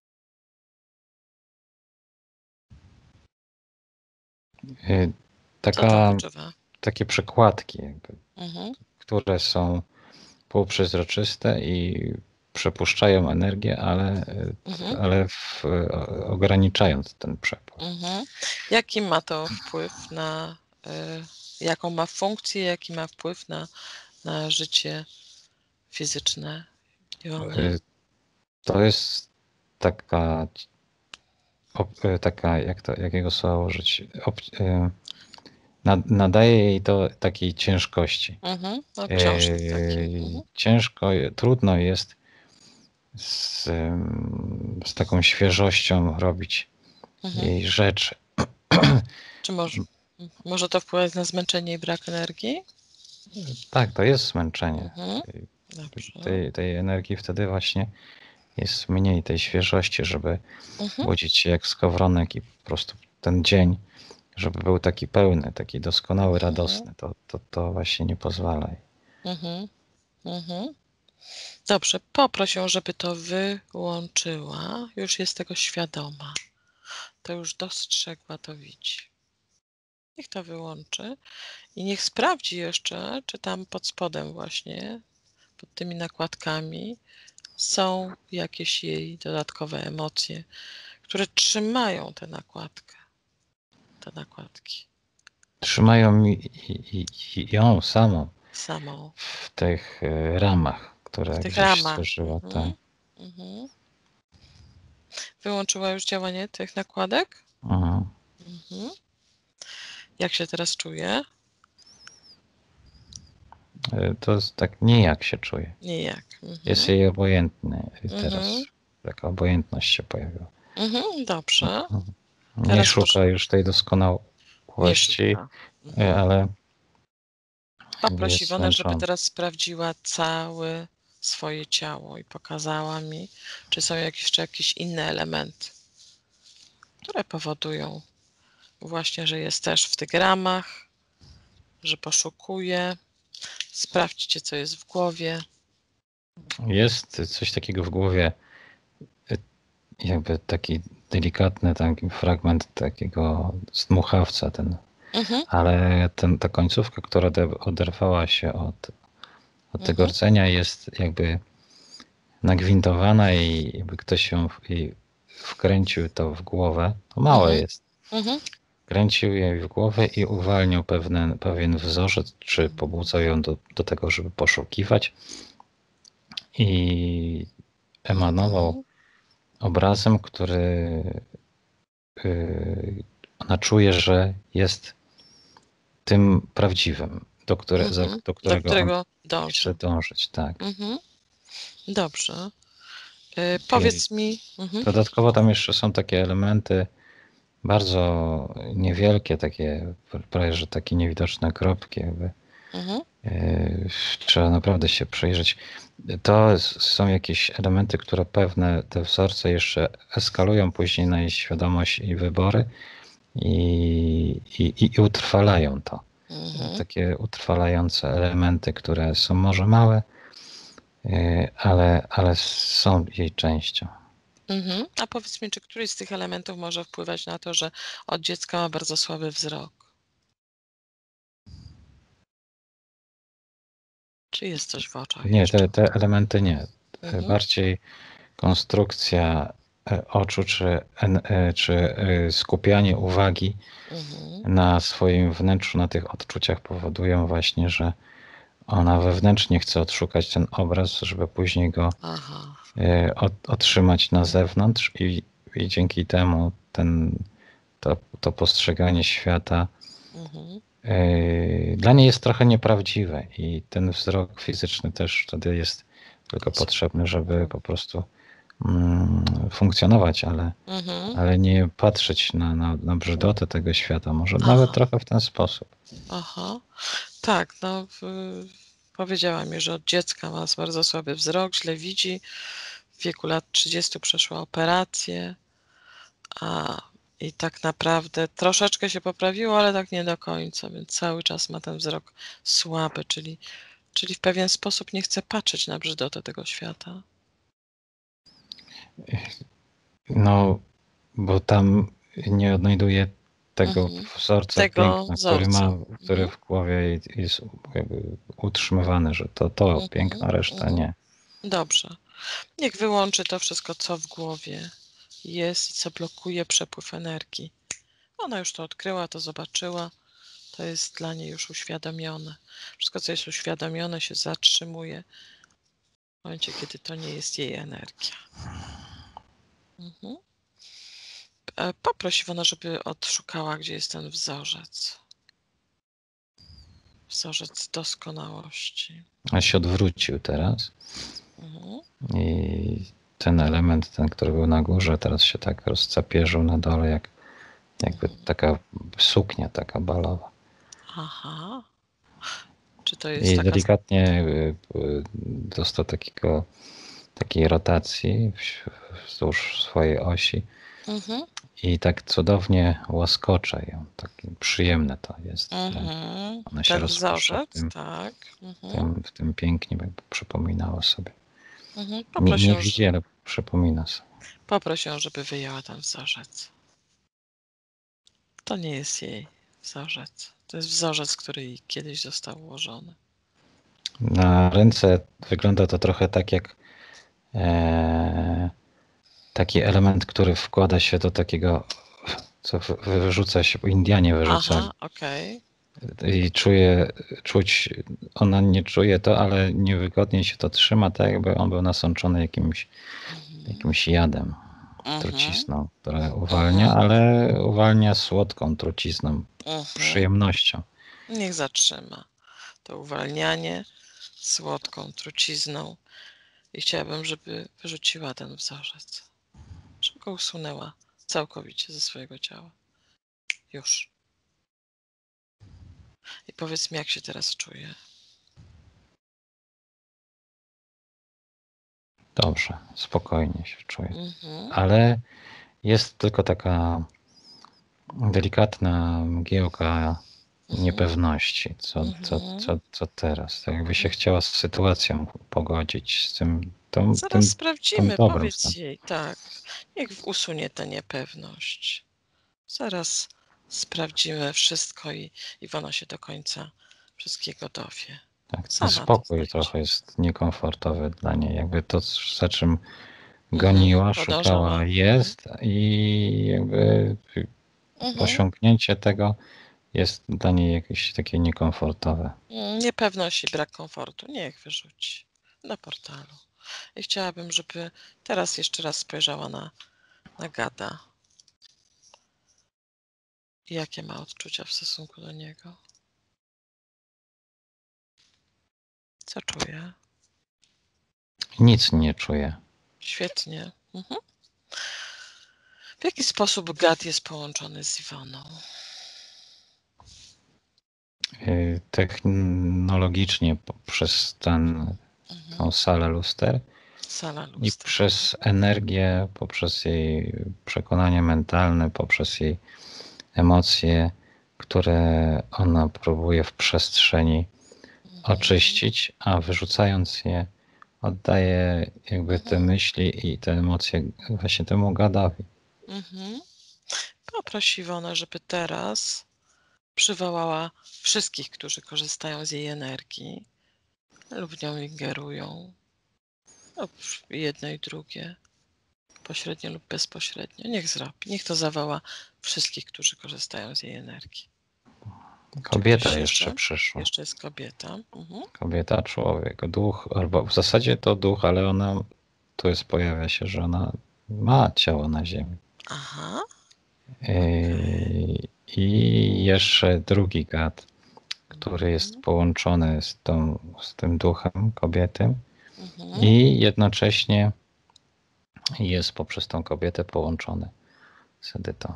Co tam wyczuwa? Takie przekładki, jakby, Mhm. które są półprzezroczyste i przepuszczają energię, ale ograniczając ten przepływ. Mhm. Jaki ma to wpływ na, jaką ma funkcję, jaki ma wpływ na życie fizyczne Iwony? To jest taka, jakiego słowa użyć, nadaje jej to takiej ciężkości. Mhm. Obciążnik taki. Mhm. Ciężko, trudno jest z taką świeżością robić jej rzeczy. Czy może to wpływać na zmęczenie i brak energii? Tak, to jest zmęczenie. Dobrze. Tej energii wtedy właśnie jest mniej, tej świeżości, żeby budzić się jak skowronek i po prostu ten dzień, żeby był taki pełny, taki doskonały, radosny, to właśnie nie pozwala. Dobrze, poproś ją, żeby to wyłączyła. Już jest tego świadoma. To już dostrzegła, to widzi. Niech to wyłączy i niech sprawdzi jeszcze, czy tam pod spodem właśnie, pod tymi nakładkami są jakieś jej dodatkowe emocje, które trzymają tę nakładkę, te nakładki. Trzymają ją samą Samą. w tych ramach, które W tych gdzieś ramach. stworzyła. Tak. Wyłączyła już działanie tych nakładek? Mhm. Jak się teraz czuje? To jest tak nijak się czuje. Nijak. Jest jej obojętny teraz. Taka obojętność się pojawiła. Dobrze. Nie Teraz szuka już tej doskonałości, ale poproś jest Iwonę, żeby zmęczony. teraz sprawdziła całe swoje ciało i pokazała mi, czy są jeszcze jakieś inne elementy, które powodują właśnie, że jest też w tych ramach, że poszukuje. Sprawdźcie, co jest w głowie. Jest coś takiego w głowie, jakby taki delikatny taki fragment takiego zdmuchawca ale ta końcówka, która oderwała się od tego rdzenia, jest jakby nagwintowana i jakby ktoś ją wkręcił to w głowę. To małe jest. Kręcił jej w głowę i uwalniał pewien wzorzec, czy pobudzał ją do tego, żeby poszukiwać i emanował obrazem, który ona czuje, że jest tym prawdziwym, do którego on chce dążyć. Tak. Dobrze. Powiedz mi. Dodatkowo tam jeszcze są takie elementy bardzo niewielkie, takie prawie że takie niewidoczne kropki. Jakby. Trzeba naprawdę się przyjrzeć. To są jakieś elementy, które pewne te wzorce jeszcze eskalują później na jej świadomość i wybory i utrwalają to. Takie utrwalające elementy, które są może małe, ale są jej częścią. A powiedz mi, czy któryś z tych elementów może wpływać na to, że od dziecka ma bardzo słaby wzrok? Czy jest coś w oczach Nie, jeszcze? te elementy nie. Bardziej konstrukcja oczu, czy skupianie uwagi na swoim wnętrzu, na tych odczuciach powodują właśnie, że ona wewnętrznie chce odszukać ten obraz, żeby później go otrzymać na zewnątrz i dzięki temu to postrzeganie świata dla niej jest trochę nieprawdziwe i ten wzrok fizyczny też wtedy jest tylko potrzebny, żeby po prostu funkcjonować, ale nie patrzeć na brzydotę tego świata, może nawet trochę w ten sposób. Tak, no powiedziała mi, że od dziecka ma bardzo słaby wzrok, źle widzi, w wieku lat 30 przeszła operację, i tak naprawdę troszeczkę się poprawiło, ale tak nie do końca, więc cały czas ma ten wzrok słaby, czyli w pewien sposób nie chce patrzeć na brzydotę tego świata. No, bo tam nie odnajduje tego wzorca piękna, który w głowie jest jakby utrzymywany, że to piękno, reszta nie. Dobrze. Niech wyłączy to wszystko, co w głowie jest i co blokuje przepływ energii. Ona już to odkryła, to zobaczyła. To jest dla niej już uświadomione. Wszystko, co jest uświadomione, się zatrzymuje w momencie, kiedy to nie jest jej energia. Poproś Iwona, żeby odszukała, gdzie jest ten wzorzec. Wzorzec doskonałości. A się odwrócił teraz. I ten element, który był na górze, teraz się tak rozcapierzył na dole, jakby taka suknia taka balowa. Czy to jest I delikatnie dostał takiej rotacji wzdłuż swojej osi. I tak cudownie łaskocze ją. Takie przyjemne to jest. Ona się rozprasza w tym pięknie, jakby przypominała sobie. Nie widzi, ale przypomina sobie. Poproś ją, żeby wyjęła ten wzorzec. To nie jest jej wzorzec. To jest wzorzec, który jej kiedyś został ułożony. Na ręce wygląda to trochę tak jak taki element, który wkłada się do takiego, co wyrzuca się, bo Indianie wyrzucali. I ona nie czuje to, ale niewygodnie się to trzyma, tak jakby on był nasączony jakimś jadem, trucizną, która uwalnia, ale uwalnia słodką trucizną, przyjemnością. Niech zatrzyma to uwalnianie słodką trucizną i chciałabym, żeby wyrzuciła ten wzorzec, żeby go usunęła całkowicie ze swojego ciała. Już. I powiedz mi, jak się teraz czuje. Dobrze, spokojnie się czuję. Ale jest tylko taka delikatna mgiełka niepewności, co teraz. Tak jakby się chciała z sytuacją pogodzić, z tym Zaraz sprawdzimy, powiedz jej, tak. Niech usunie tę niepewność. Zaraz sprawdzimy wszystko i Iwona się do końca wszystkiego dowie. Tak, ten spokój trochę jest niekomfortowy dla niej. Jakby to, za czym goniła, szukała, jest i jakby osiągnięcie tego jest dla niej jakieś takie niekomfortowe. Niepewność i brak komfortu. Niech wyrzuci na portalu. I chciałabym, żeby teraz jeszcze raz spojrzała na Gada. I jakie ma odczucia w stosunku do niego? Co czuje? Nic nie czuje. Świetnie. W jaki sposób Gad jest połączony z Iwoną? Technologicznie poprzez tą salę luster i przez energię, poprzez jej przekonanie mentalne, poprzez jej emocje, które ona próbuje w przestrzeni oczyścić, a wyrzucając je oddaję jakby te myśli i te emocje właśnie temu gadowi. Poproś Iwonę, żeby teraz przywołała wszystkich, którzy korzystają z jej energii lub w nią ingerują, lub jedno i drugie, pośrednio lub bezpośrednio. Niech zrobi, niech to zawoła wszystkich, którzy korzystają z jej energii. Kobieta jeszcze przyszła. Jeszcze jest kobieta. Kobieta, człowiek, duch, albo w zasadzie to duch, ale ona, pojawia się, że ona ma ciało na ziemi. Aha. I jeszcze drugi gad, który jest połączony z tym duchem kobiety i jednocześnie jest poprzez tą kobietę połączony z Edytą.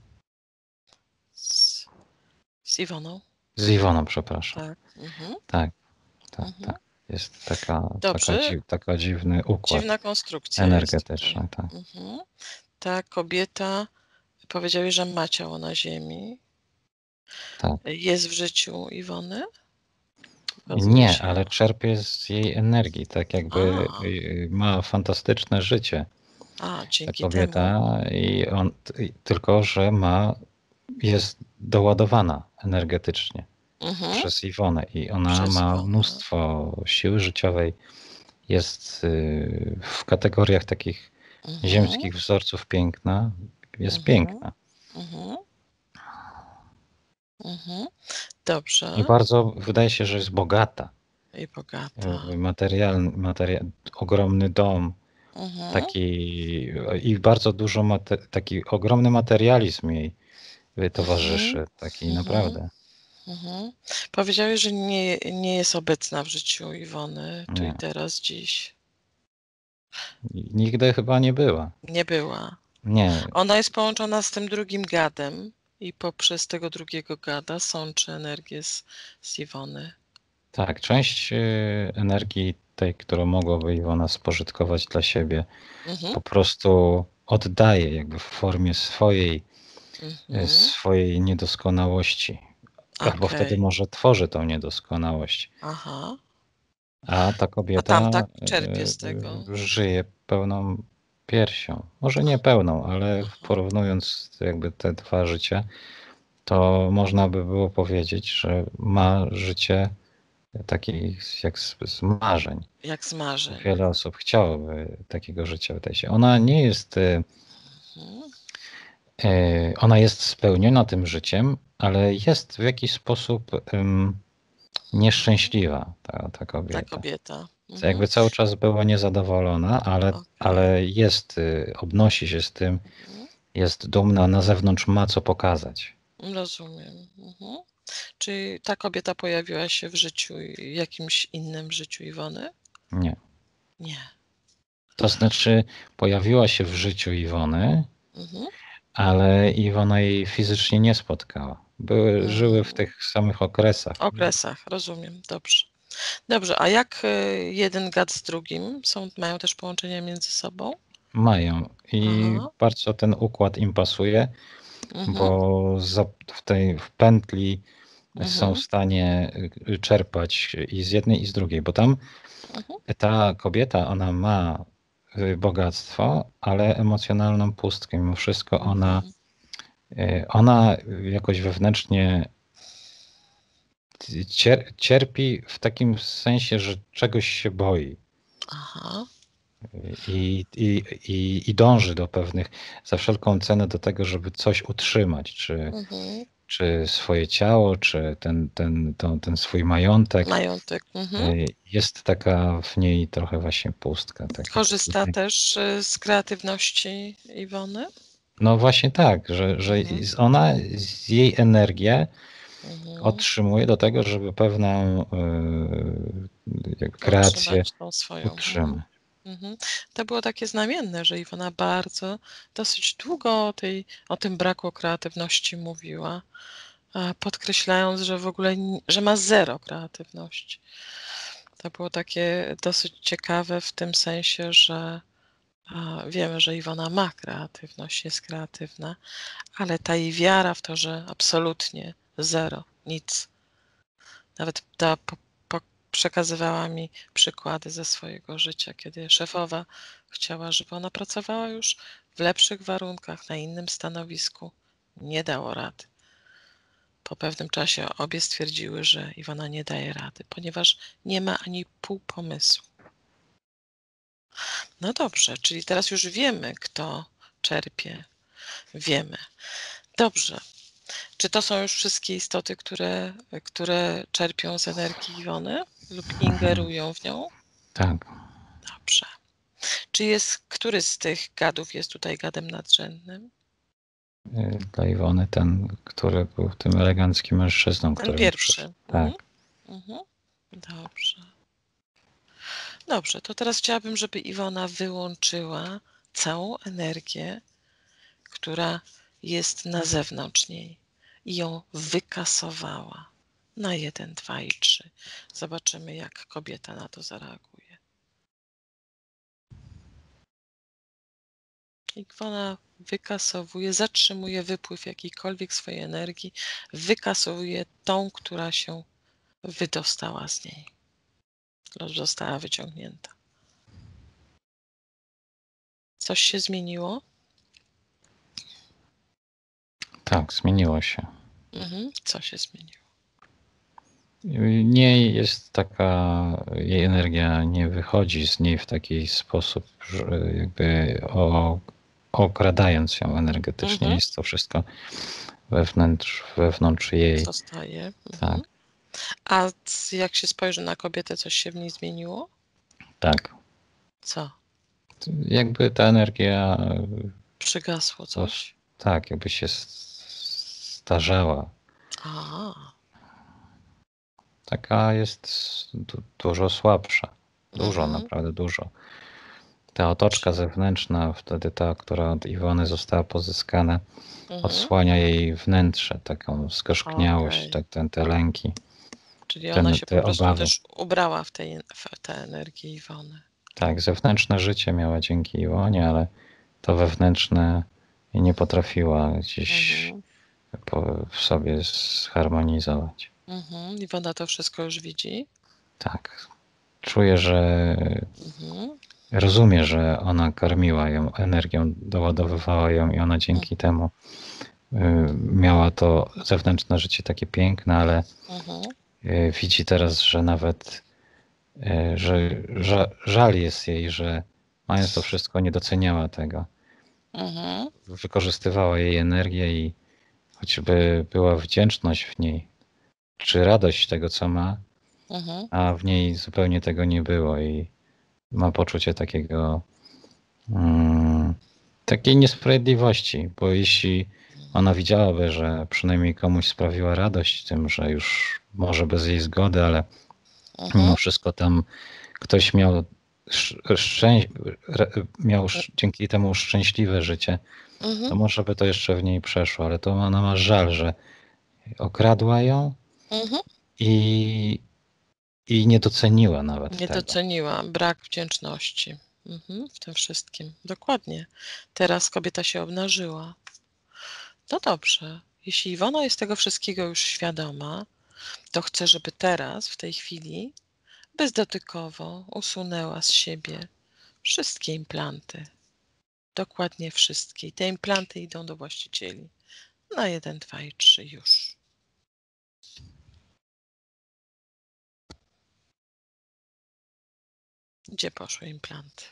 Z Iwoną? Z Iwoną, przepraszam. Tak. Tak. Jest taka dziwny układ. Dziwna konstrukcja energetyczny, tak. Ta kobieta, powiedziałeś, że ma ciało na ziemi. Tak. Jest w życiu Iwony? Nie, ale czerpie z jej energii, tak jakby ma fantastyczne życie. Dzięki ta kobieta temu. tylko że jest doładowana energetycznie przez Iwonę i ona ma mnóstwo siły życiowej, jest w kategoriach takich ziemskich wzorców piękna, jest piękna. Dobrze. I bardzo wydaje się, że jest bogata. I bogata. Ogromny dom, i bardzo dużo taki ogromny materializm jej towarzyszy, taki naprawdę. Powiedziałeś, że nie jest obecna w życiu Iwony, tu i teraz, dziś. Nigdy chyba nie była. Nie była. Nie. Ona jest połączona z tym drugim gadem i poprzez tego drugiego gada sączy energię z Iwony. Tak, część energii tej, którą mogłaby Iwona spożytkować dla siebie, po prostu oddaje jakby w formie swojej niedoskonałości. Albo wtedy może tworzy tą niedoskonałość. A ta kobieta czerpie z tego. Żyje pełną piersią. Może nie pełną, ale porównując jakby te dwa życia, to można by było powiedzieć, że ma życie takie jak z marzeń. Jak z marzeń. Wiele osób chciałoby takiego życia, wydaje się. Ona nie jest... Ona jest spełniona tym życiem, ale jest w jakiś sposób nieszczęśliwa ta kobieta. Ta kobieta. Jakby cały czas była niezadowolona, ale obnosi się z tym, jest dumna, na zewnątrz ma co pokazać. Rozumiem. Czy ta kobieta pojawiła się w życiu, jakimś innym życiu Iwony? Nie. Nie. To znaczy pojawiła się w życiu Iwony, ale Iwona jej fizycznie nie spotkała. Żyły w tych samych okresach. Rozumiem. Dobrze, a jak jeden gad z drugim? Mają też połączenia między sobą? Mają i bardzo ten układ im pasuje, bo w pętli są w stanie czerpać i z jednej i z drugiej, bo tam ta kobieta, ona ma bogactwo, ale emocjonalną pustkę. Mimo wszystko ona jakoś wewnętrznie cierpi w takim sensie, że czegoś się boi. I dąży do pewnych, za wszelką cenę do tego, żeby coś utrzymać, czy swoje ciało, czy ten swój majątek. Jest taka w niej trochę właśnie pustka. Korzysta też z kreatywności Iwony? No właśnie tak, że ona z jej energię otrzymuje do tego, żeby pewną kreację utrzymać. To było takie znamienne, że Iwona dosyć długo o tym braku kreatywności mówiła, podkreślając, że w ogóle że ma zero kreatywności. To było takie dosyć ciekawe w tym sensie, że wiemy, że Iwona ma kreatywność, jest kreatywna, ale ta jej wiara w to, że absolutnie zero, nic. Nawet ta przekazywała mi przykłady ze swojego życia, kiedy szefowa chciała, żeby ona pracowała już w lepszych warunkach, na innym stanowisku. Nie dało rady. Po pewnym czasie obie stwierdziły, że Iwona nie daje rady, ponieważ nie ma ani pół pomysłu. No dobrze, czyli teraz już wiemy, kto czerpie. Wiemy. Dobrze. Czy to są już wszystkie istoty, które czerpią z energii Iwony lub ingerują w nią? Tak. Dobrze. Czy który z tych gadów jest tutaj gadem nadrzędnym? Dla Iwony ten, który był tym eleganckim mężczyzną, Ten który pierwszy. Tak. Dobrze. Dobrze, to teraz chciałabym, żeby Iwona wyłączyła całą energię, która jest na zewnątrz niej i ją wykasowała na 1, 2 i 3. Zobaczymy, jak kobieta na to zareaguje. Iwona wykasowuje, zatrzymuje wypływ jakiejkolwiek swojej energii, wykasowuje tą, która się wydostała z niej lub została wyciągnięta. Coś się zmieniło? Tak, zmieniło się. Co się zmieniło? Nie jest taka, jej energia nie wychodzi z niej w taki sposób, że jakby okradając ją energetycznie. Jest to wszystko wewnątrz jej. Zostaje. Tak. A jak się spojrzy na kobietę, coś się w niej zmieniło? Tak. Co? Jakby ta energia... Przygasło coś? Tak, jakby się starzała. Taka jest dużo słabsza. Dużo, naprawdę dużo. Ta otoczka zewnętrzna, wtedy ta, która od Iwony została pozyskana, odsłania jej wnętrze, taką zgorzkniałość, te lęki. Czyli ona się po prostu obawy. też ubrała w tę energię Iwony. Tak, zewnętrzne życie miała dzięki Iwonie, ale to wewnętrzne nie potrafiła gdzieś w sobie zharmonizować. Iwona to wszystko już widzi? Tak. Czuję, że rozumie, że ona karmiła ją energią, doładowywała ją i ona dzięki temu miała to zewnętrzne życie takie piękne, ale widzi teraz, że nawet że żal jest jej, że mając to wszystko nie doceniała tego. Wykorzystywała jej energię i choćby była wdzięczność w niej, czy radość tego, co ma, a w niej zupełnie tego nie było i ma poczucie takiej niesprawiedliwości, bo jeśli ona widziałaby, że przynajmniej komuś sprawiła radość tym, że już może bez jej zgody, ale mimo wszystko tam ktoś miał dzięki temu szczęśliwe życie, to może by to jeszcze w niej przeszło, ale to ona ma żal, że okradła ją i nie doceniła nawet tego. Nie doceniła, brak wdzięczności w tym wszystkim. Dokładnie. Teraz kobieta się obnażyła. No dobrze. Jeśli Iwona jest tego wszystkiego już świadoma, to chcę, żeby teraz, w tej chwili, bezdotykowo usunęła z siebie wszystkie implanty. Dokładnie wszystkie. Te implanty idą do właścicieli. Na 1, 2 i 3 już. Gdzie poszły implanty?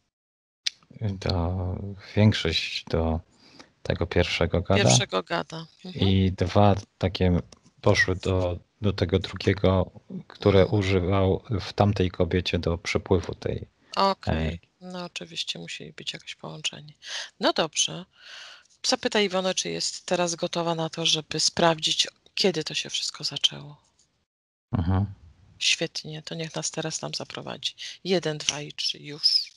Większość do tego pierwszego gada. I 2 takie poszły do tego drugiego, które używał w tamtej kobiecie do przepływu tej energii. No oczywiście musieli być jakoś połączeni. No dobrze. Zapytaj Iwonę, czy jest teraz gotowa na to, żeby sprawdzić, kiedy to się wszystko zaczęło. Świetnie, to niech nas teraz tam zaprowadzi. 1, 2 i 3 już.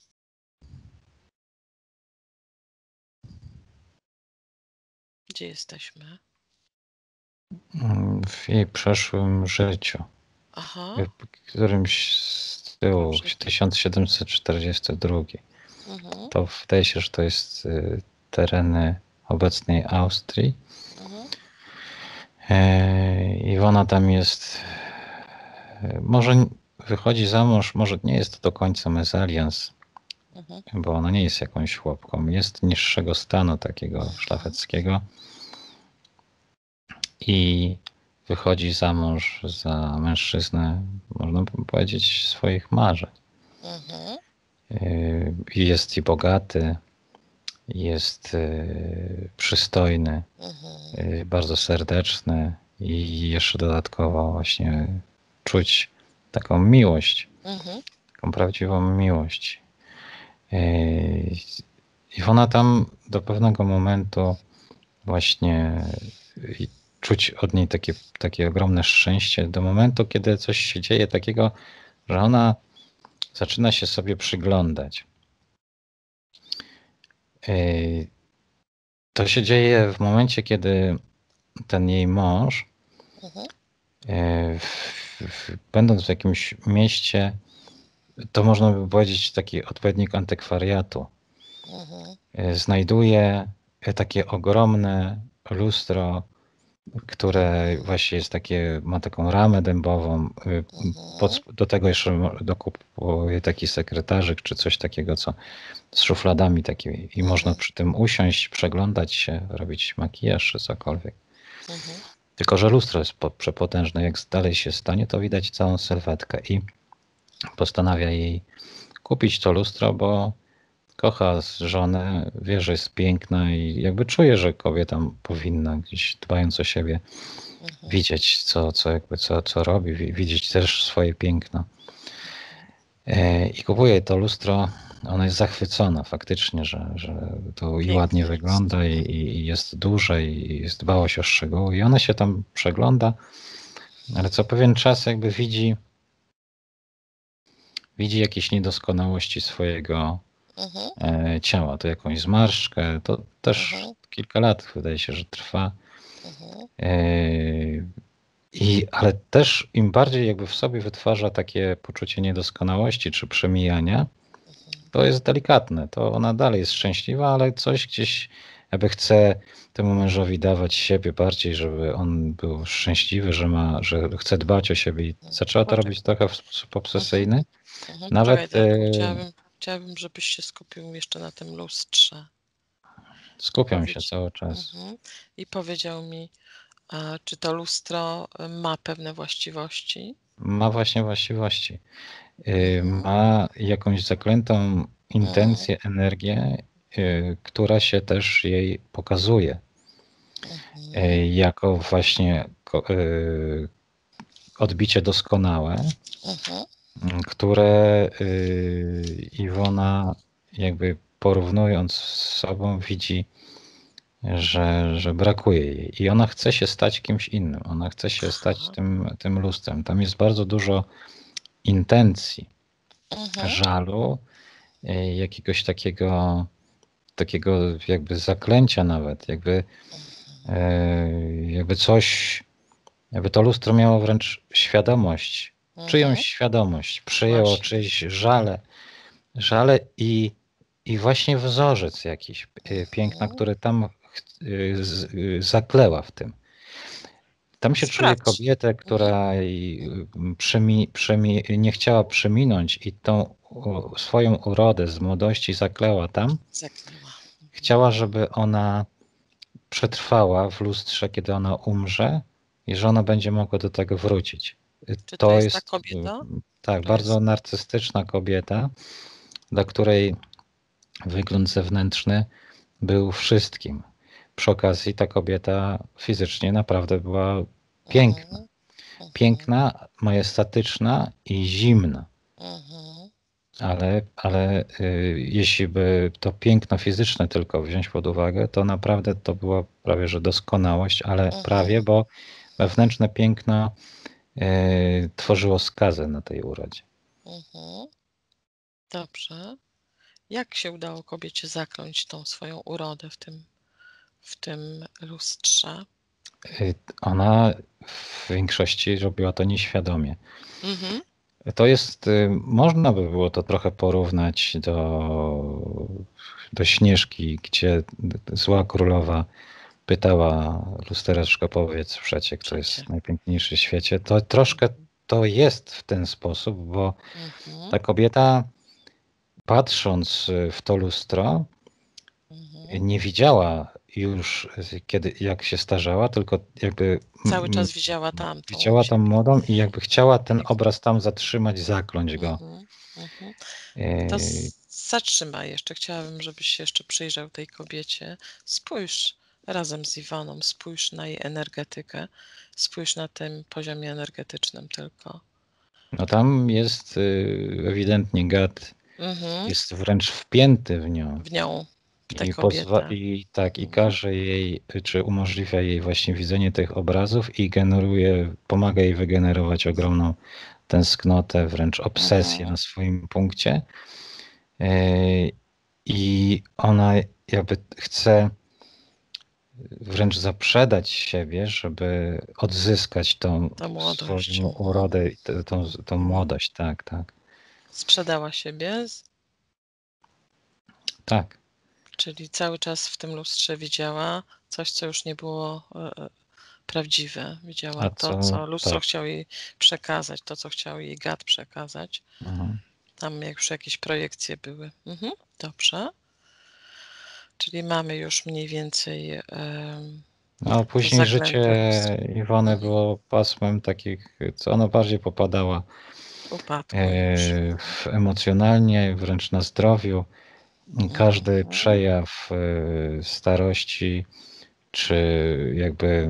Gdzie jesteśmy? W jej przeszłym życiu. W którymś z tyłu, 1742. To wydaje się, że to jest tereny obecnej Austrii. Iwona tam jest może wychodzi za mąż, może nie jest to do końca mezalians, bo ona nie jest jakąś chłopką, jest niższego stanu takiego szlacheckiego i wychodzi za mąż za mężczyznę, można by powiedzieć, swoich marzeń. Jest i bogaty, jest przystojny, bardzo serdeczny i jeszcze dodatkowo właśnie czuć taką miłość, taką prawdziwą miłość. I ona tam do pewnego momentu właśnie czuć od niej takie ogromne szczęście, do momentu, kiedy coś się dzieje takiego, że ona zaczyna się sobie przyglądać. To się dzieje w momencie, kiedy ten jej mąż, będąc w jakimś mieście, to można by powiedzieć taki odpowiednik antykwariatu, znajduje takie ogromne lustro, które właśnie jest takie, ma taką ramę dębową. Do tego jeszcze dokupuje taki sekretarzyk czy coś takiego, co z szufladami takimi i można przy tym usiąść, przeglądać się, robić makijaż czy cokolwiek. Tylko że lustro jest przepotężne. Jak dalej się stanie, to widać całą sylwetkę i postanawia jej kupić to lustro, bo kocha żonę, wie, że jest piękna i jakby czuje, że kobieta powinna gdzieś, dbając o siebie, widzieć, co robi, widzieć też swoje piękno. I kupuje to lustro. Ona jest zachwycona faktycznie, że to i ładnie wygląda i jest duże i dbałość o szczegóły. I ona się tam przegląda, ale co pewien czas jakby widzi jakieś niedoskonałości swojego ciała. To jakąś zmarszczkę, to też kilka lat wydaje się, że trwa. Ale też im bardziej jakby w sobie wytwarza takie poczucie niedoskonałości czy przemijania, to jest delikatne. To ona dalej jest szczęśliwa, ale coś gdzieś jakby chce temu mężowi dawać siebie bardziej, żeby on był szczęśliwy, że chce dbać o siebie i zaczęła to robić trochę w sposób obsesyjny. Nawet chciałabym, żebyś się skupił jeszcze na tym lustrze. Skupiam się cały czas. I powiedział mi, czy to lustro ma pewne właściwości? Ma właśnie właściwości. Ma jakąś zaklętą intencję, energię, która się też jej pokazuje. Jako właśnie odbicie doskonałe, które Iwona jakby porównując z sobą widzi, że brakuje jej. I ona chce się stać kimś innym. Ona chce się stać tym lustrem. Tam jest bardzo dużo intencji, żalu, jakiegoś takiego jakby zaklęcia nawet, jakby coś, jakby to lustro miało wręcz świadomość, czyjąś świadomość, przyjęło czyjeś żale i właśnie wzorzec jakiś piękna, który tam zakleła w tym. Tam się czuje kobietę, która nie chciała przeminąć i tą swoją urodę z młodości zakleła tam. Chciała, żeby ona przetrwała w lustrze, kiedy ona umrze i że ona będzie mogła do tego wrócić. Czy to jest ta kobieta? Tak, bardzo narcystyczna kobieta, dla której wygląd zewnętrzny był wszystkim. Przy okazji ta kobieta fizycznie naprawdę była piękna. Piękna, majestatyczna i zimna. Ale jeśli by to piękno fizyczne tylko wziąć pod uwagę, to naprawdę to była prawie że doskonałość, ale prawie, bo wewnętrzne piękno tworzyło skazę na tej urodzie. Dobrze. Jak się udało kobiecie zakląć tą swoją urodę w tym lustrze? Ona w większości robiła to nieświadomie. To jest, można by było to trochę porównać do Śnieżki, gdzie zła królowa pytała lustereczko, powiedz przecie, kto jest najpiękniejszy w świecie. To troszkę to jest w ten sposób, bo ta kobieta, patrząc w to lustro, nie widziała już, jak się starzała, tylko jakby Cały czas widziała tamtą widziała tam siebie. młodą i jakby chciała ten obraz tam zatrzymać, zakląć go. To zatrzymaj jeszcze. Chciałabym, żebyś się jeszcze przyjrzał tej kobiecie. Spójrz razem z Iwoną, spójrz na jej energetykę, spójrz na tym poziomie energetycznym tylko. No tam jest ewidentnie gad, jest wręcz wpięty w nią. W tę kobietę. I każe jej, czy umożliwia jej właśnie widzenie tych obrazów i pomaga jej wygenerować ogromną tęsknotę, wręcz obsesję na swoim punkcie. I ona jakby chce wręcz zaprzedać siebie, żeby odzyskać tą swoją urodę i tą młodość. Tak, tak. Sprzedała siebie? Tak. Czyli cały czas w tym lustrze widziała coś, co już nie było prawdziwe. Widziała to, co lustro chciał jej przekazać, to, co chciał jej gad przekazać. Tam już jakieś projekcje były. Dobrze. Czyli mamy już mniej więcej... No później życie Iwony było pasmem takich, co ona bardziej popadała upadku emocjonalnie, wręcz na zdrowiu. Każdy przejaw starości, czy jakby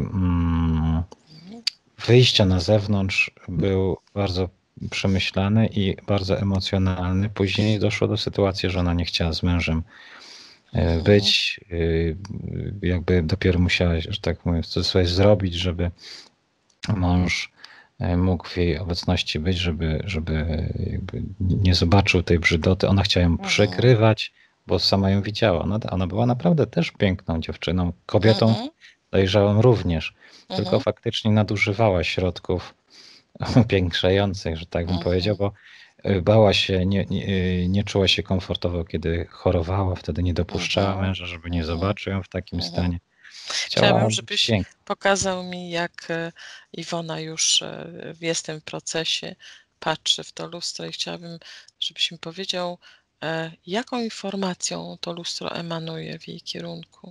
wyjścia na zewnątrz był bardzo przemyślany i bardzo emocjonalny. Później doszło do sytuacji, że ona nie chciała z mężem być. Jakby dopiero musiała, że tak mówię, coś zrobić, żeby mąż mógł w jej obecności być, żeby jakby nie zobaczył tej brzydoty. Ona chciała ją przykrywać, bo sama ją widziała. Ona była naprawdę też piękną dziewczyną, kobietą dojrzałą również, tylko faktycznie nadużywała środków upiększających, że tak bym powiedział, bo bała się, nie czuła się komfortowo, kiedy chorowała, wtedy nie dopuszczała męża, żeby nie zobaczył ją w takim stanie. Chciałabym, żebyś pokazał mi, jak Iwona już jest w tym procesie, patrzy w to lustro i chciałabym, żebyś mi powiedział, jaką informacją to lustro emanuje w jej kierunku.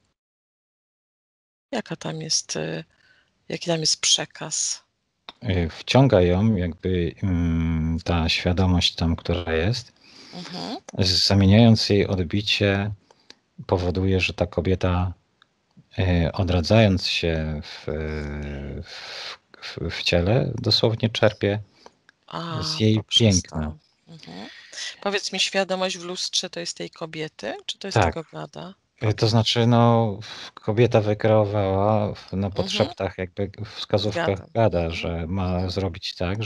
Jaki tam jest przekaz? Wciąga ją jakby ta świadomość tam, która jest, zamieniając jej odbicie, powoduje, że ta kobieta, odradzając się w ciele, dosłownie czerpie z jej piękna. Powiedz mi, świadomość w lustrze to jest tej kobiety, czy to jest Tak. tego gada? To znaczy, no, kobieta wykreowała na podszeptach, jakby wskazówkach gada, że ma zrobić tak,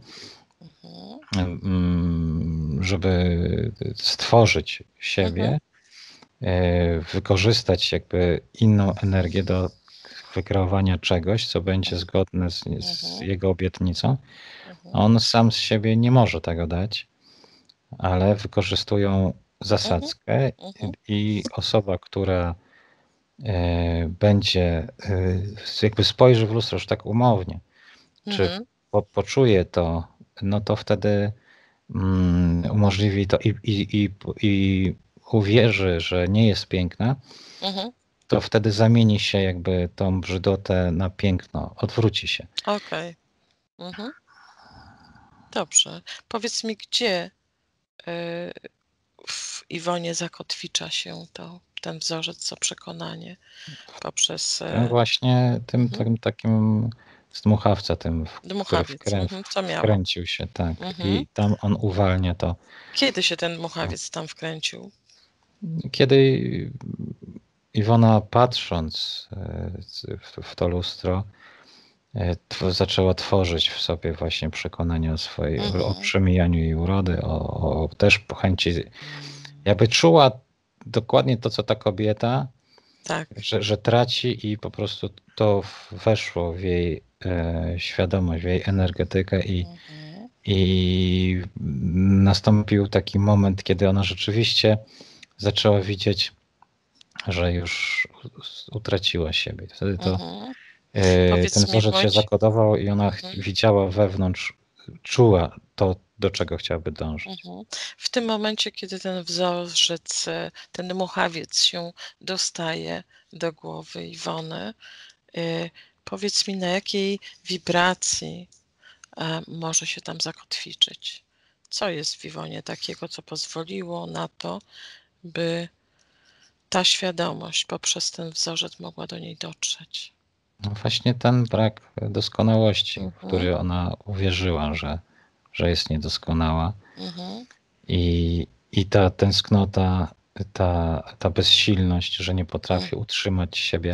żeby stworzyć siebie, wykorzystać jakby inną energię do wykreowania czegoś, co będzie zgodne z jego obietnicą. On sam z siebie nie może tego dać, ale wykorzystują zasadzkę i osoba, która będzie, jakby spojrzy w lustro już tak umownie, czy poczuje to, no to wtedy umożliwi to i uwierzy, że nie jest piękna, to wtedy zamieni się jakby tą brzydotę na piękno, odwróci się. Okej. Dobrze. Powiedz mi, gdzie w Iwonie zakotwicza się ten wzorzec, to przekonanie poprzez... Właśnie tym takim zdmuchawca, który wkręcił się, tak. I tam on uwalnia to. Kiedy się ten dmuchawiec tam wkręcił? Kiedy Iwona, patrząc w to lustro, zaczęła tworzyć w sobie właśnie przekonanie o przemijaniu jej urody, o też chęci, jakby czuła dokładnie to, co ta kobieta, że traci i po prostu to weszło w jej świadomość, w jej energetykę i nastąpił taki moment, kiedy ona rzeczywiście zaczęła widzieć, że już utraciła siebie. Wtedy to Ten Powiedz mi, wzorzec się bądź... zakodował i ona Mhm, widziała wewnątrz, czuła to, do czego chciałaby dążyć. mhm. W tym momencie, kiedy ten wzorzec, ten dmuchawiec się dostaje do głowy Iwony, powiedz mi, na jakiej wibracji może się tam zakotwiczyć? Co jest w Iwonie takiego, co pozwoliło na to, by ta świadomość poprzez ten wzorzec mogła do niej dotrzeć? No właśnie ten brak doskonałości, w Mhm, który ona uwierzyła, że jest niedoskonała. mhm, I ta tęsknota, ta bezsilność, że nie potrafi utrzymać siebie,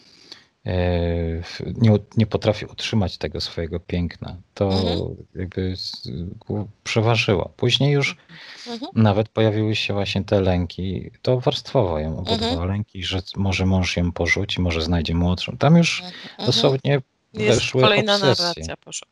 nie potrafi utrzymać tego swojego piękna. To mhm, jakby przeważyło. Później już mhm, nawet pojawiły się właśnie te lęki. To warstwowo ją mhm, obudowała lęki, że może mąż ją porzuci, może znajdzie młodszą. Tam już mhm. dosłownie Jest weszły kolejna obsesje. narracja poszła.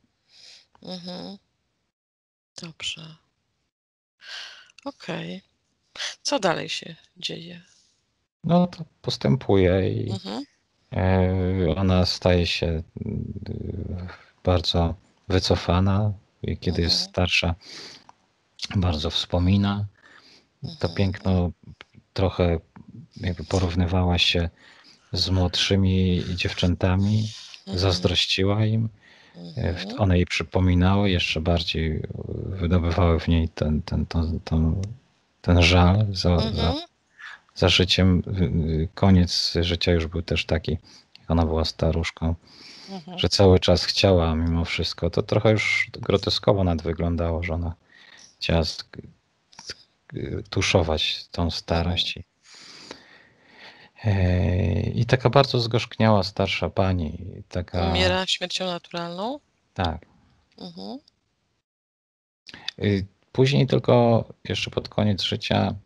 Dobrze. Okej. Co dalej się dzieje? No to postępuje i Mhm, ona staje się bardzo wycofana i kiedy jest mhm, starsza, bardzo wspomina. To mhm, piękno trochę jakby porównywała się z młodszymi dziewczętami, mhm, zazdrościła im. mhm, One jej przypominały, jeszcze bardziej wydobywały w niej ten żal mhm, za życiem. Koniec życia już był też taki, jak ona była staruszką, mhm, że cały czas chciała mimo wszystko. To trochę już groteskowo nawet wyglądało, że ona chciała tuszować tą mhm. starość. I taka bardzo zgorzkniała starsza pani, taka, Umiera śmiercią naturalną? tak. Mhm, Później tylko jeszcze pod koniec życia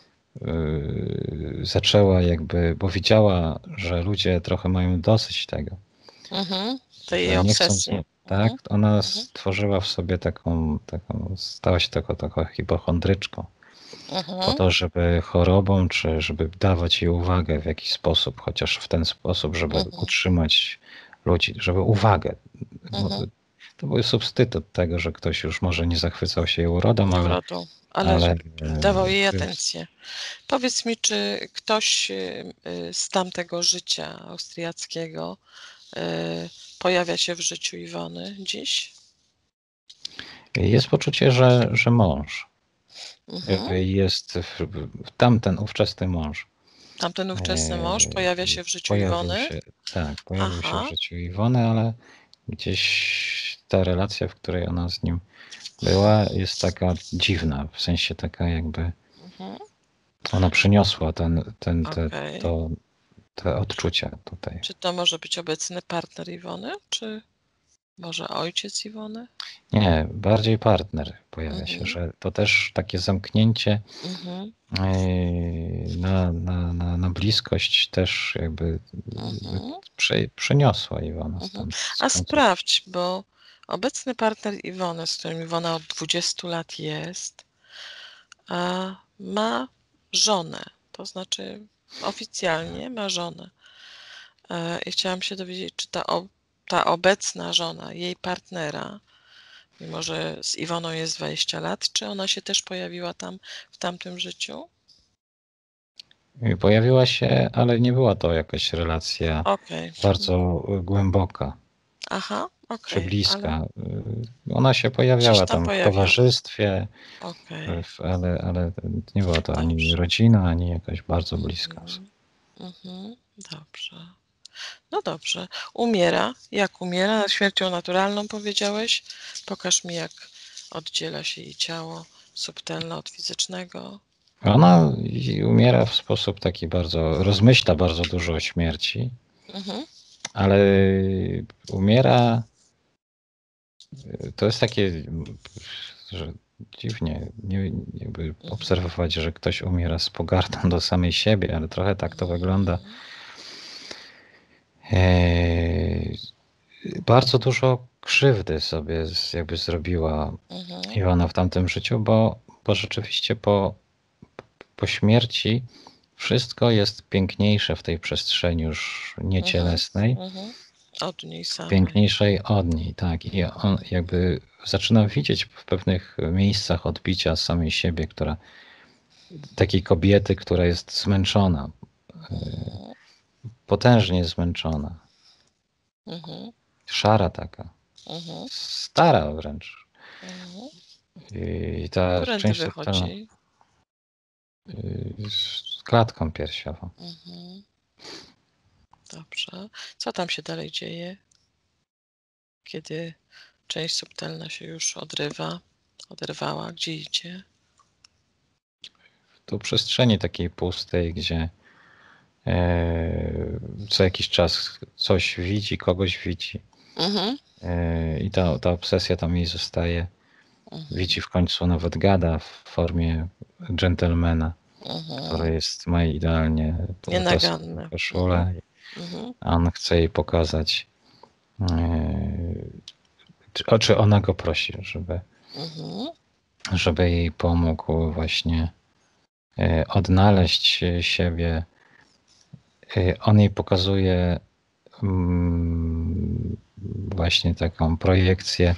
zaczęła jakby, bo widziała, że ludzie trochę mają dosyć tego, mhm. Tej jej że nie chcą, obsesji. tak, Mhm, ona mhm, stworzyła w sobie stała się taką hipochondryczką, po mhm, to, żeby chorobą, czy żeby dawać jej uwagę w jakiś sposób, chociaż w ten sposób, żeby mhm, utrzymać ludzi, żeby uwagę. mhm. To był substytut tego, że ktoś już może nie zachwycał się jej urodą, Urodą, ale ale dawał jej atencję. Powiedz mi, czy ktoś z tamtego życia austriackiego pojawia się w życiu Iwony dziś? jest poczucie, że mąż Mhm. jest, tamten ówczesny mąż Tamten ówczesny mąż pojawia się w życiu Iwony? pojawił się w Aha. życiu Iwony, ale gdzieś ta relacja, w której ona z nim była, jest taka dziwna, w sensie taka jakby Mhm. ona przyniosła Okej. te odczucia tutaj. Czy to może być obecny partner Iwony, czy może ojciec Iwony? Nie, bardziej partner pojawia się, Mhm. że to też takie zamknięcie Mhm. na bliskość też jakby Mhm. przeniosła Iwona Mhm. stąd A skądś. sprawdź, bo obecny partner Iwony, z którym Iwona od 20 lat jest, ma żonę. To znaczy oficjalnie ma żonę. I chciałam się dowiedzieć, czy ta obecna żona jej partnera, mimo że z Iwoną jest 20 lat, czy ona się też pojawiła tam w tamtym życiu? Pojawiła się, ale nie była to jakaś relacja Okej. bardzo głęboka Aha, czy okej, ale bliska. Ona się gdzieś pojawiała tam tam w pojawiała. towarzystwie, Okej. ale nie była to ani Dobrze. rodzina, ani jakaś bardzo bliska. Mhm. Mhm. Dobrze. No dobrze. Umiera. Jak umiera? Śmiercią naturalną powiedziałeś? Pokaż mi, jak oddziela się jej ciało subtelne od fizycznego. Ona umiera w sposób taki bardzo, rozmyśla bardzo dużo o śmierci, Mhm. ale umiera, to jest takie, że dziwnie jakby Mhm. obserwować, że ktoś umiera z pogardą do samej siebie, ale trochę tak to wygląda. Mhm. Eee, Bardzo dużo krzywdy sobie jakby zrobiła Mhm. Iwona w tamtym życiu, bo rzeczywiście po śmierci wszystko jest piękniejsze w tej przestrzeni już Mhm. niecielesnej. Mhm. Od niej samej. Piękniejszej od niej, tak. I on jakby zaczyna widzieć w pewnych miejscach odbicia samej siebie, takiej kobiety, która jest zmęczona, potężnie zmęczona, szara taka, stara wręcz. I ta Którędy część subtelna wychodzi? z klatką piersiową. Dobrze. Co tam się dalej dzieje, kiedy część subtelna się już oderwała? Gdzie idzie? Tu przestrzeni takiej pustej, gdzie co jakiś czas coś widzi, kogoś widzi. I ta obsesja tam jej zostaje. Widzi w końcu, nawet gada w formie dżentelmena, który ma idealnie Nienaganny. koszulę. A on chce jej pokazać, czy ona go prosi, żeby jej pomógł właśnie odnaleźć siebie. On jej pokazuje właśnie taką projekcję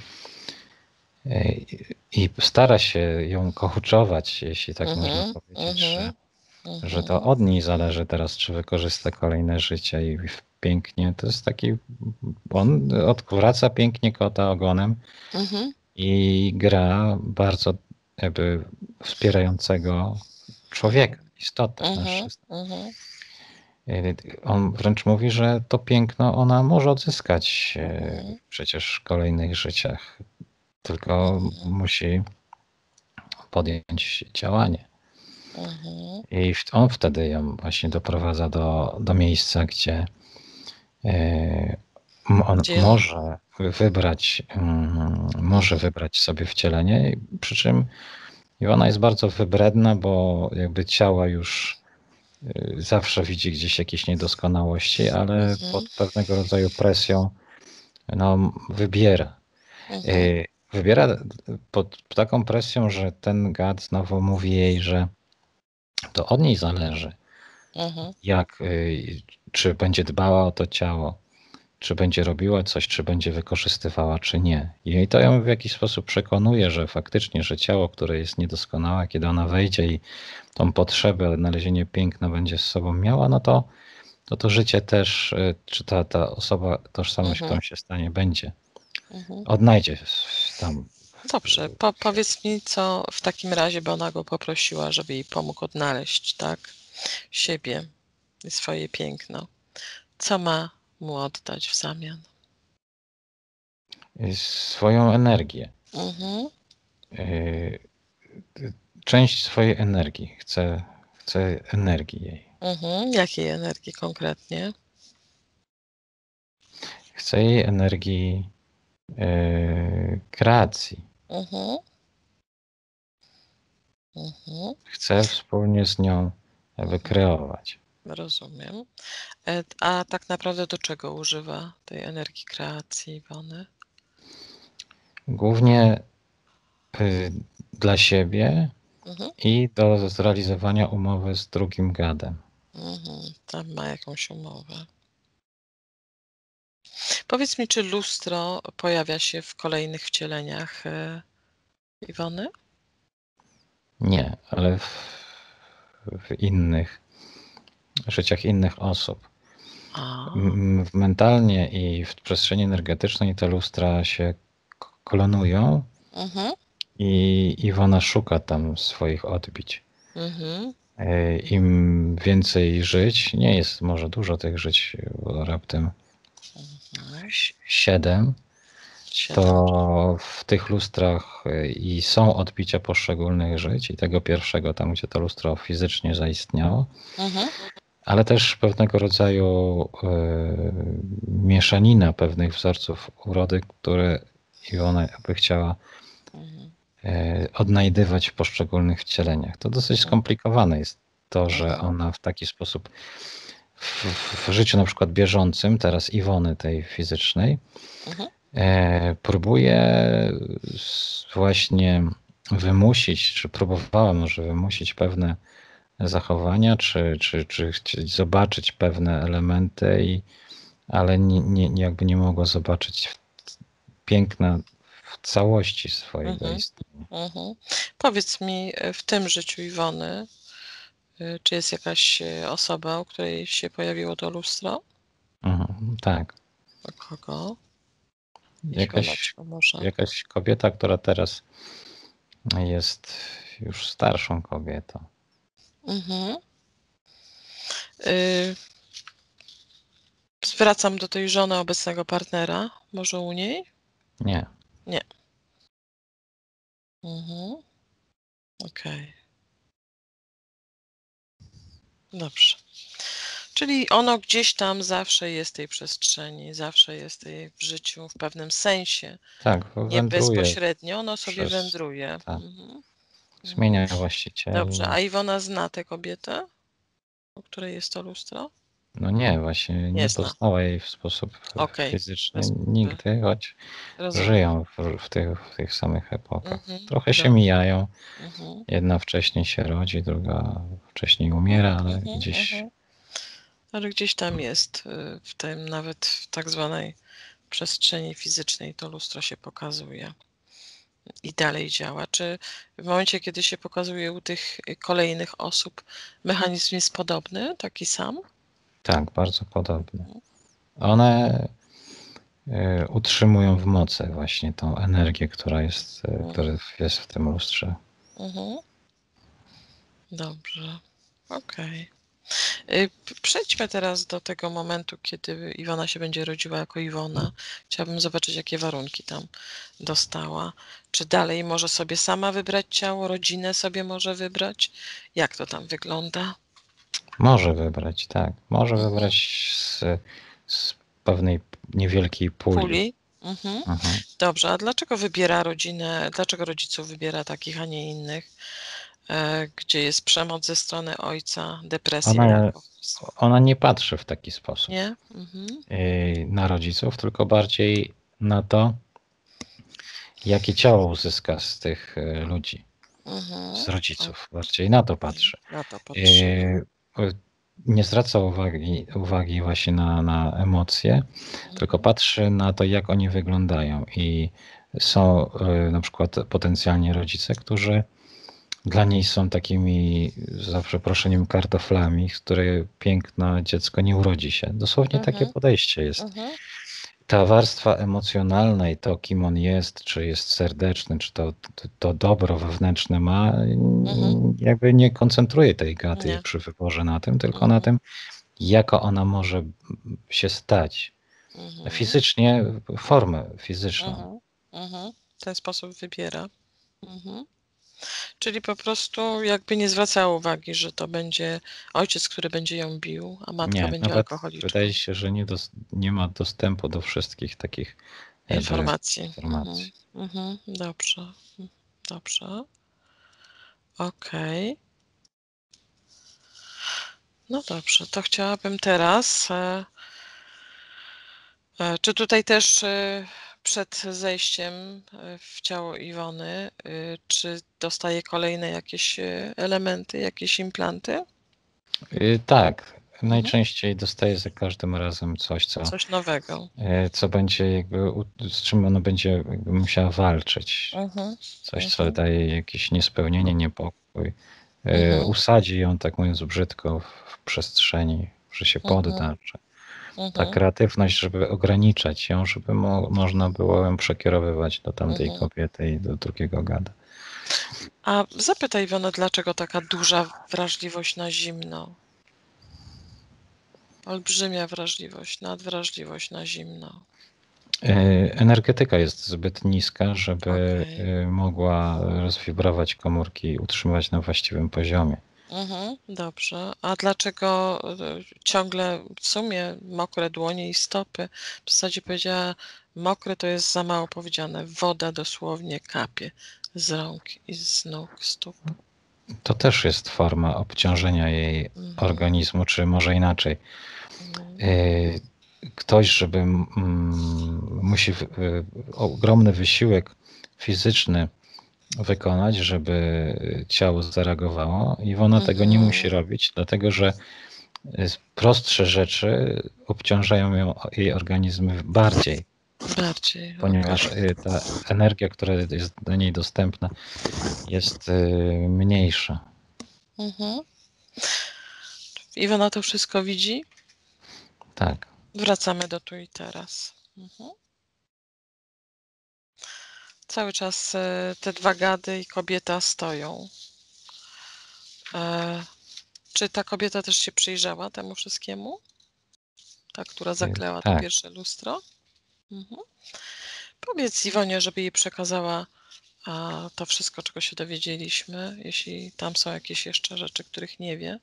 i stara się ją coachować, jeśli tak można powiedzieć, że to od niej zależy teraz, czy wykorzysta kolejne życie i pięknie. To jest taki, on odwraca pięknie kota ogonem i gra bardzo jakby wspierającego człowieka, istotę, mężczyznę. On wręcz mówi, że to piękno ona może odzyskać przecież w kolejnych życiach, tylko musi podjąć działanie. I on wtedy ją właśnie doprowadza do miejsca, gdzie on może wybrać sobie wcielenie, przy czym Iwona jest bardzo wybredna, bo jakby ciała już zawsze widzi gdzieś jakieś niedoskonałości, ale pod pewnego rodzaju presją wybiera. Wybiera pod taką presją, że ten gad znowu mówi jej, że to od niej zależy, czy będzie dbała o to ciało, czy będzie robiła coś, czy będzie wykorzystywała, czy nie. I to ją w jakiś sposób przekonuje, że faktycznie, że ciało, które jest niedoskonałe, kiedy ona wejdzie i tą potrzebę, znalezienie piękna będzie z sobą miała, no to życie też, czy ta osoba, tożsamość, którą się stanie, będzie. Odnajdzie tam. Dobrze, powiedz mi, co w takim razie, bo ona go poprosiła, żeby jej pomógł odnaleźć, tak, siebie i swoje piękno. Co ma mu oddać w zamian? Swoją energię. Część swojej energii. Chce energii jej. Jakiej energii konkretnie? Chce jej energii kreacji. Chce wspólnie z nią wykreować. Rozumiem. A tak naprawdę do czego używa tej energii kreacji Iwony? Głównie dla siebie i do zrealizowania umowy z drugim gadem. Tam ma jakąś umowę. Powiedz mi, czy lustro pojawia się w kolejnych wcieleniach Iwony? Nie, ale w innych życiach innych osób. Mentalnie i w przestrzeni energetycznej te lustra się klonują i Iwona szuka tam swoich odbić. Im więcej żyć, nie jest może dużo tych żyć, bo raptem 7, to w tych lustrach i są odbicia poszczególnych żyć i tego pierwszego, tam gdzie to lustro fizycznie zaistniało, ale też pewnego rodzaju mieszanina pewnych wzorców urody, które Iwona by chciała odnajdywać w poszczególnych wcieleniach. To dosyć skomplikowane jest to, że ona w taki sposób w życiu na przykład bieżącym, teraz Iwony tej fizycznej, próbuje właśnie wymusić, czy próbowała może wymusić pewne zachowania, czy zobaczyć pewne elementy ale jakby nie mogła zobaczyć piękna w całości swojego istnienia. Powiedz mi, w tym życiu Iwony, czy jest jakaś osoba, u której się pojawiło to lustro? Tak. A kogo? Jakaś kobieta, która teraz jest już starszą kobietą. Zwracam do tej żony obecnego partnera. Może u niej? Nie. Nie. Okej. Dobrze. Czyli ono gdzieś tam zawsze jest w tej przestrzeni, zawsze jest w życiu w pewnym sensie. Tak, Nie wędruje. bezpośrednio, ono sobie wędruje. Tak. Zmienia właścicieli. Dobrze, a Iwona zna tę kobietę, u której jest to lustro? No nie, właśnie nie poznała jej w sposób fizyczny nigdy, choć żyją w tych samych epokach. Trochę się mijają. Jedna wcześniej się rodzi, druga wcześniej umiera, ale gdzieś... Ale gdzieś tam jest, w tym nawet w tak zwanej przestrzeni fizycznej to lustro się pokazuje i dalej działa. Czy w momencie, kiedy się pokazuje u tych kolejnych osób, mechanizm jest podobny, taki sam? Tak, bardzo podobny. One utrzymują w mocy właśnie tą energię, która jest w tym lustrze. Dobrze, okej. Przejdźmy teraz do tego momentu, kiedy Iwona się będzie rodziła jako Iwona. Chciałabym zobaczyć, jakie warunki tam dostała. Czy dalej może sobie sama wybrać ciało, rodzinę sobie może wybrać? Jak to tam wygląda? Może wybrać, tak. Może wybrać z pewnej niewielkiej puli. Dobrze, a dlaczego wybiera rodzinę, dlaczego rodziców wybiera takich, a nie innych? Gdzie jest przemoc ze strony ojca, depresja? Ona nie patrzy w taki sposób Nie? na rodziców, tylko bardziej na to, jakie ciało uzyska z tych ludzi, z rodziców. Bardziej na to patrzy. Nie zwraca uwagi właśnie na emocje, tylko patrzy na to, jak oni wyglądają. I są na przykład potencjalnie rodzice, którzy dla niej są takimi, za przeproszeniem, kartoflami, z których piękne dziecko nie urodzi się. Dosłownie takie podejście jest. Ta warstwa emocjonalna i to, kim on jest, czy jest serdeczny, czy to dobro wewnętrzne ma, jakby nie koncentruje tej Gaty przy wyborze na tym, tylko na tym, jaka ona może się stać. Fizycznie, formę fizyczną. W ten sposób wybiera. Czyli po prostu jakby nie zwracała uwagi, że to będzie ojciec, który będzie ją bił, a matka będzie alkoholiczką. Wydaje się, że nie ma dostępu do wszystkich takich informacji. Dobrze. Dobrze. Okej. No dobrze, to chciałabym teraz... Czy tutaj też przed zejściem w ciało Iwony, czy dostaje kolejne jakieś elementy, jakieś implanty? Tak. Najczęściej dostaje za każdym razem coś nowego. Co będzie jakby, z czym ona będzie jakby musiała walczyć. Coś, co daje jakieś niespełnienie, niepokój. Usadzi ją, tak mówiąc brzydko, w przestrzeni, że się podda. Ta kreatywność, żeby ograniczać ją, żeby można było ją przekierowywać do tamtej kobiety i do drugiego gada. A zapytaj Iwonę, dlaczego taka duża wrażliwość na zimno? Olbrzymia wrażliwość, nadwrażliwość na zimno. Energetyka jest zbyt niska, żeby mogła rozwibrować komórki i utrzymywać na właściwym poziomie. Dobrze. A dlaczego ciągle w sumie mokre dłonie i stopy? W zasadzie powiedziała, mokre to jest za mało powiedziane. Woda dosłownie kapie z rąk i z nóg, stóp. To też jest forma obciążenia jej organizmu, czy może inaczej. Ktoś, żeby musi ogromny wysiłek fizyczny wykonać, żeby ciało zareagowało, i ona tego nie musi robić, dlatego że prostsze rzeczy obciążają jej organizm bardziej, ponieważ ta energia, która jest do niej dostępna, jest mniejsza. Iwona to wszystko widzi? Tak. Wracamy do tu i teraz. Cały czas te dwa gady i kobieta stoją. Czy ta kobieta też się przyjrzała temu wszystkiemu? Ta, która zakleła to pierwsze lustro? Powiedz Iwonie, żeby jej przekazała to wszystko, czego się dowiedzieliśmy, jeśli tam są jakieś jeszcze rzeczy, których nie wie.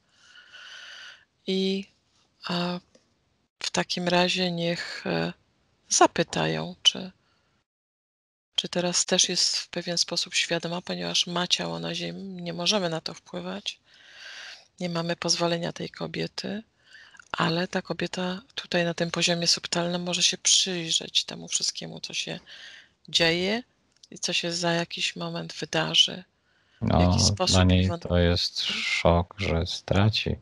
I w takim razie niech zapytają, czy teraz też jest w pewien sposób świadoma, ponieważ ma ciało na ziemi, nie możemy na to wpływać, nie mamy pozwolenia tej kobiety, ale ta kobieta tutaj na tym poziomie subtelnym może się przyjrzeć temu wszystkiemu, co się dzieje i co się za jakiś moment wydarzy. W jaki sposób dla niej to jest szok, że straci.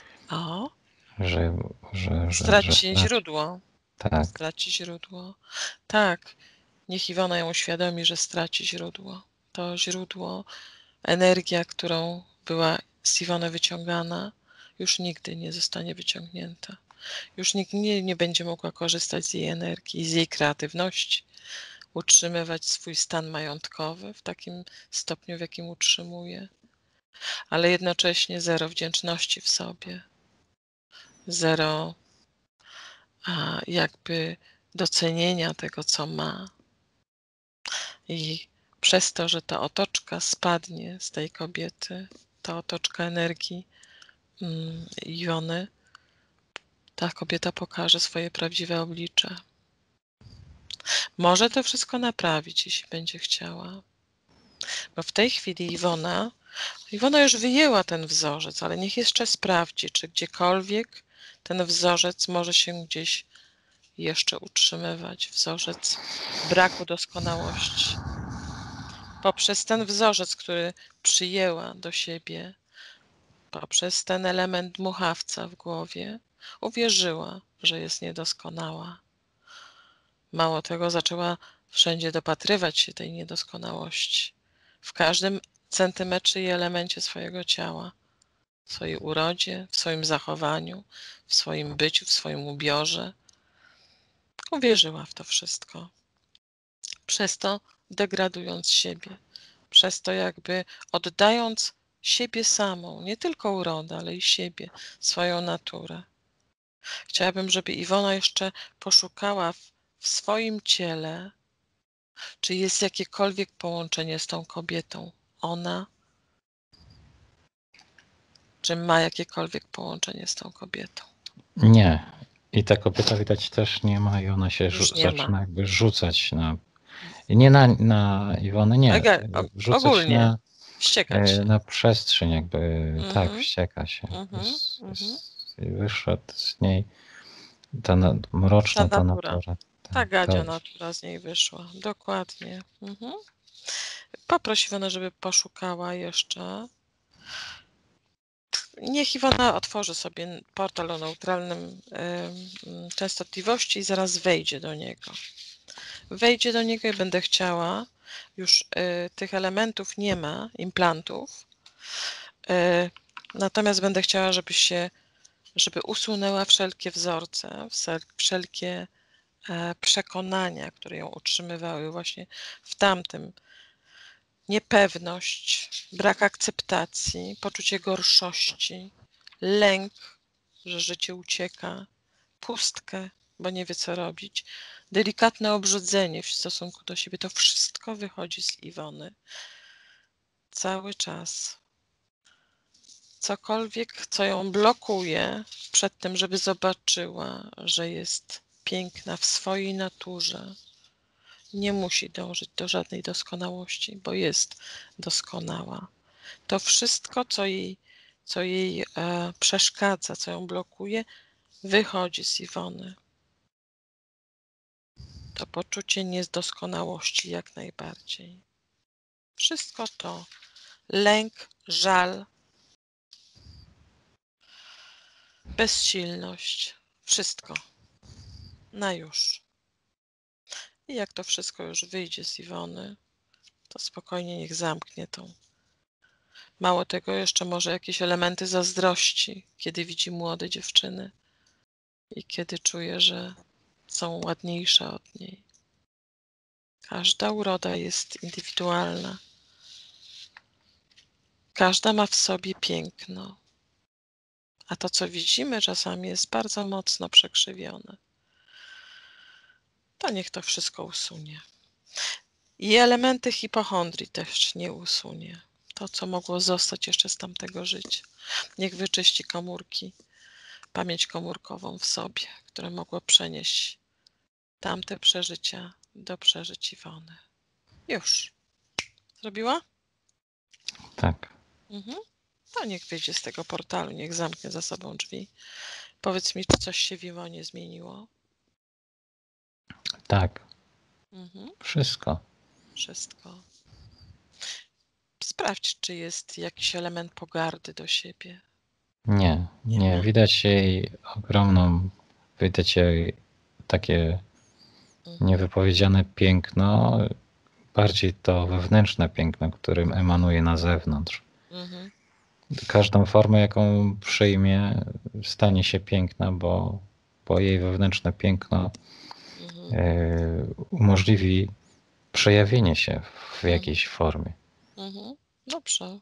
Że straci źródło. Tak. Straci źródło. Tak. Niech Iwona ją uświadomi, że straci źródło. To źródło, energia, którą była z Iwony wyciągana, już nigdy nie zostanie wyciągnięta. Już nikt nie będzie mogła korzystać z jej energii, z jej kreatywności, utrzymywać swój stan majątkowy w takim stopniu, w jakim utrzymuje, ale jednocześnie zero wdzięczności w sobie, zero jakby docenienia tego, co ma. I przez to, że ta otoczka spadnie z tej kobiety, ta otoczka energii Iwony, ta kobieta pokaże swoje prawdziwe oblicze. Może to wszystko naprawić, jeśli będzie chciała. Bo w tej chwili Iwona już wyjęła ten wzorzec, ale niech jeszcze sprawdzi, czy gdziekolwiek ten wzorzec może się gdzieś jeszcze utrzymywać. Wzorzec braku doskonałości. Poprzez ten wzorzec, który przyjęła do siebie, poprzez ten element dmuchawca w głowie, uwierzyła, że jest niedoskonała. Mało tego, zaczęła wszędzie dopatrywać się tej niedoskonałości. W każdym centymetrze i elemencie swojego ciała, w swojej urodzie, w swoim zachowaniu, w swoim byciu, w swoim ubiorze. Uwierzyła w to wszystko. Przez to degradując siebie, przez to jakby oddając siebie samą, nie tylko urodę, ale i siebie, swoją naturę. Chciałabym, żeby Iwona jeszcze poszukała w swoim ciele, czy jest jakiekolwiek połączenie z tą kobietą. Ona, czy ma jakiekolwiek połączenie z tą kobietą? Nie. I ta kobieta widać też nie ma i ona się zaczyna jakby rzucać nie na Iwonę, nie. Rzucać ogólnie. Wściekać się. na przestrzeń jakby, tak, wścieka się. Wyszła z niej ta mroczna ta natura. Ta gadzia natura z niej wyszła. Dokładnie. Poproś Iwonę, żeby poszukała jeszcze. Niech Iwona otworzy sobie portal o neutralnym częstotliwości i zaraz wejdzie do niego. Wejdzie do niego i będę chciała, już tych elementów nie ma, implantów, natomiast będę chciała, żeby usunęła wszelkie wzorce, wszelkie przekonania, które ją utrzymywały właśnie w tamtym. Niepewność, brak akceptacji, poczucie gorszości, lęk, że życie ucieka, pustkę, bo nie wie co robić, delikatne obrzydzenie w stosunku do siebie. To wszystko wychodzi z Iwony. Cały czas. Cokolwiek, co ją blokuje przed tym, żeby zobaczyła, że jest piękna w swojej naturze. Nie musi dążyć do żadnej doskonałości, bo jest doskonała. To wszystko, co jej przeszkadza, co ją blokuje, wychodzi z Iwony. To poczucie niedoskonałości jak najbardziej. Wszystko to, lęk, żal, bezsilność, wszystko, na już. I jak to wszystko już wyjdzie z Iwony, to spokojnie niech zamknie tą. Mało tego, jeszcze może jakieś elementy zazdrości, kiedy widzi młode dziewczyny i kiedy czuje, że są ładniejsze od niej. Każda uroda jest indywidualna. Każda ma w sobie piękno. A to, co widzimy, czasami jest bardzo mocno przekrzywione. To niech to wszystko usunie. I elementy hipochondrii też nie usunie. To, co mogło zostać jeszcze z tamtego życia. Niech wyczyści komórki, pamięć komórkową w sobie, które mogło przenieść tamte przeżycia do przeżyć Iwony. Już. Zrobiła? Tak. To niech wyjdzie z tego portalu, niech zamknie za sobą drzwi. Powiedz mi, czy coś się w Iwonie zmieniło? Tak. Wszystko. Wszystko. Sprawdź, czy jest jakiś element pogardy do siebie. Nie. Widać jej widać jej takie niewypowiedziane piękno, bardziej to wewnętrzne piękno, którym emanuje na zewnątrz. Każdą formę, jaką przyjmie, stanie się piękna, bo jej wewnętrzne piękno umożliwi przejawienie się w jakiejś formie. Dobrze.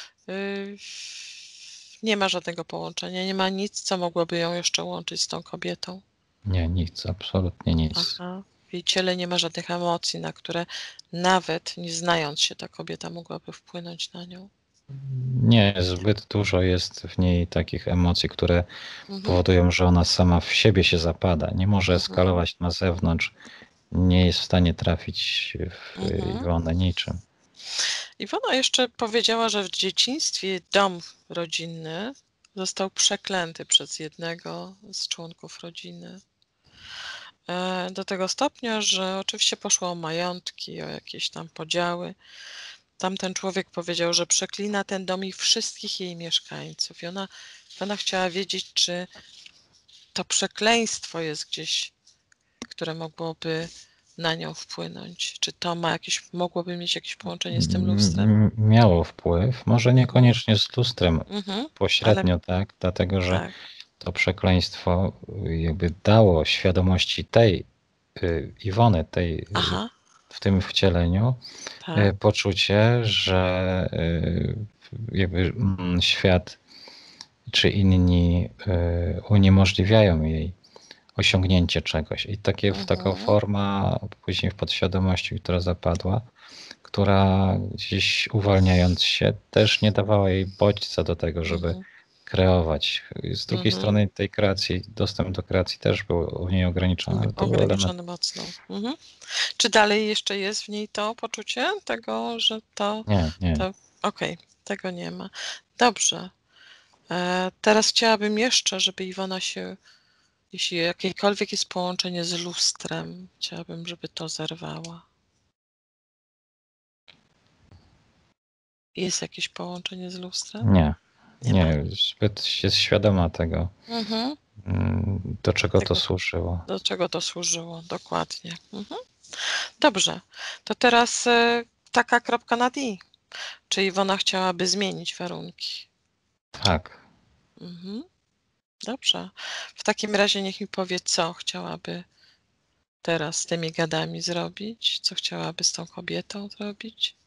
Nie ma żadnego połączenia, nie ma nic, co mogłoby ją jeszcze łączyć z tą kobietą. Nie, nic, absolutnie nic. Aha. W jej ciele nie ma żadnych emocji, na które nawet nie znając się ta kobieta mogłaby wpłynąć na nią. Nie, zbyt dużo jest w niej takich emocji, które powodują, że ona sama w siebie się zapada. Nie może eskalować na zewnątrz, nie jest w stanie trafić w Iwonę niczym. Iwona jeszcze powiedziała, że w dzieciństwie dom rodzinny został przeklęty przez jednego z członków rodziny. Do tego stopnia, że oczywiście poszło o majątki, o jakieś tam podziały. Tamten człowiek powiedział, że przeklina ten dom i wszystkich jej mieszkańców. I ona chciała wiedzieć, czy to przekleństwo jest gdzieś, które mogłoby na nią wpłynąć. Czy to mogłoby mieć jakieś połączenie z tym lustrem? Miało wpływ, może niekoniecznie z lustrem, pośrednio ale... tak, dlatego że tak. to przekleństwo jakby dało świadomości tej Iwony, tej w tym wcieleniu, poczucie, że jakby świat czy inni uniemożliwiają jej osiągnięcie czegoś. I taka forma później w podświadomości, która zapadła, która gdzieś uwalniając się też nie dawała jej bodźca do tego, żeby kreować. Z drugiej strony tej kreacji, dostęp do kreacji też był u niej ograniczony. Ale to był ograniczony mocno. Czy dalej jeszcze jest w niej to poczucie tego, że to... Nie. Okej, tego nie ma. Dobrze. Teraz chciałabym jeszcze, żeby Iwona się, jeśli jakiekolwiek jest połączenie z lustrem, chciałabym, żeby to zerwała. Jest jakieś połączenie z lustrem? Nie, zbyt jest świadoma tego, do czego to służyło. Do czego to służyło, dokładnie. Dobrze, to teraz taka kropka na i. Czy Iwona chciałaby zmienić warunki? Tak. Dobrze. W takim razie niech mi powie, co chciałaby teraz z tymi gadami zrobić, co chciałaby z tą kobietą zrobić.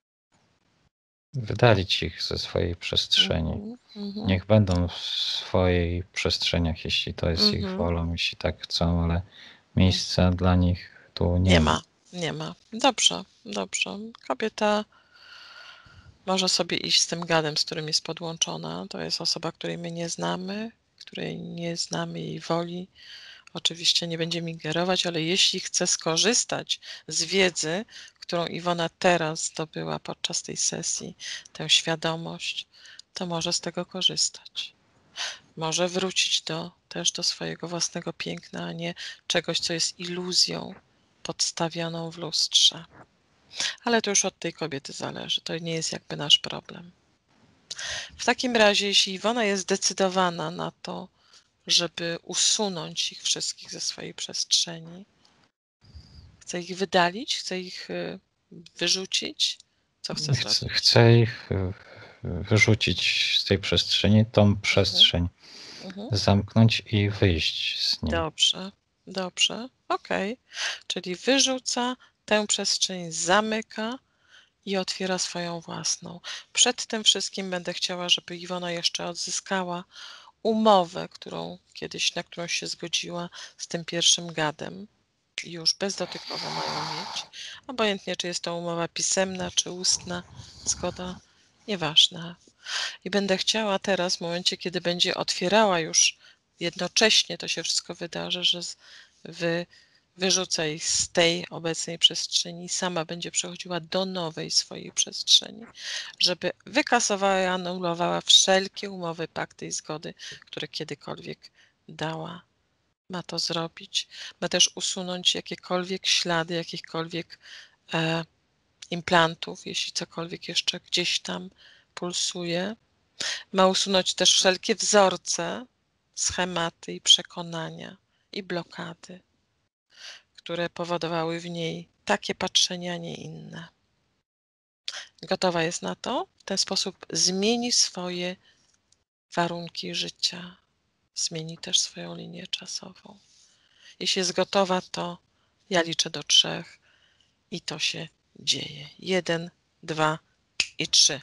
Wydalić ich ze swojej przestrzeni. Niech będą w swojej przestrzeniach, jeśli to jest ich wolą, jeśli tak chcą, ale miejsca dla nich tu nie ma. Nie ma. Dobrze. Kobieta może sobie iść z tym gadem, z którym jest podłączona. To jest osoba, której my nie znamy, której nie znamy jej woli. Oczywiście nie będziemy ingerować, ale jeśli chce skorzystać z wiedzy, którą Iwona teraz zdobyła podczas tej sesji, tę świadomość, to może z tego korzystać. Może wrócić też do swojego własnego piękna, a nie czegoś, co jest iluzją podstawioną w lustrze. Ale to już od tej kobiety zależy. To nie jest jakby nasz problem. W takim razie, jeśli Iwona jest zdecydowana na to, żeby usunąć ich wszystkich ze swojej przestrzeni. Chce ich wydalić? Chce ich wyrzucić? Co chce zrobić? Chcę ich wyrzucić z tej przestrzeni, tą przestrzeń zamknąć i wyjść z niej. Dobrze, okej. Czyli wyrzuca tę przestrzeń, zamyka i otwiera swoją własną. Przed tym wszystkim będę chciała, żeby Iwona jeszcze odzyskała umowę, na którą się zgodziła z tym pierwszym gadem. Już bezdotykowo mają mieć. Obojętnie, czy jest to umowa pisemna, czy ustna, zgoda, nieważne. I będę chciała teraz, w momencie, kiedy będzie otwierała już jednocześnie, to się wszystko wydarzy, że wyrzuca ich z tej obecnej przestrzeni i sama będzie przechodziła do nowej swojej przestrzeni, żeby wykasowała i anulowała wszelkie umowy, pakty i zgody, które kiedykolwiek dała. Ma to zrobić. Ma też usunąć jakiekolwiek ślady, jakichkolwiek implantów, jeśli cokolwiek jeszcze gdzieś tam pulsuje. Ma usunąć też wszelkie wzorce, schematy i przekonania i blokady, które powodowały w niej takie patrzenie, a nie inne. Gotowa jest na to? W ten sposób zmieni swoje warunki życia. Zmieni też swoją linię czasową. Jeśli jest gotowa, to ja liczę do 3 i to się dzieje. 1, 2 i 3.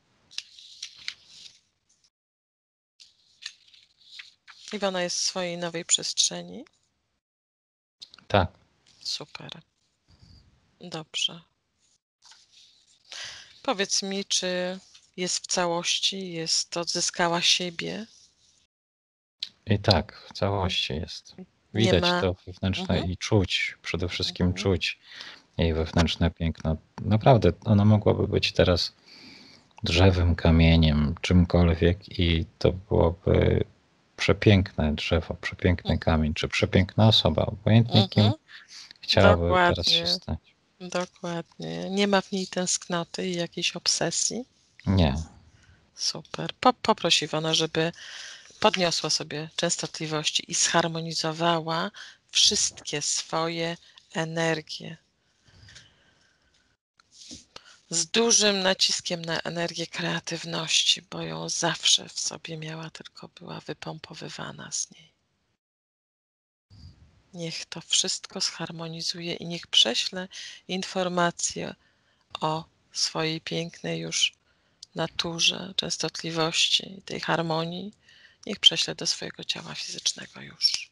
Iwona jest w swojej nowej przestrzeni. Tak. Super. Dobrze. Powiedz mi, czy jest w całości, odzyskała siebie? I tak, w całości jest. Nie Widać ma. to wewnętrzne i czuć, przede wszystkim czuć jej wewnętrzne piękno. Naprawdę, ona mogłaby być teraz drzewem, kamieniem, czymkolwiek i to byłoby przepiękne drzewo, przepiękny kamień, czy przepiękna osoba, obojętnie kim chciałaby teraz się stać. Dokładnie. Nie ma w niej tęsknoty i jakiejś obsesji? Nie. Super. Poproś Iwona, żeby podniosła sobie częstotliwości i zharmonizowała wszystkie swoje energie. Z dużym naciskiem na energię kreatywności, bo ją zawsze w sobie miała, tylko była wypompowywana z niej. Niech to wszystko zharmonizuje i niech prześle informacje o swojej pięknej już naturze, częstotliwości, tej harmonii. Niech prześle do swojego ciała fizycznego już.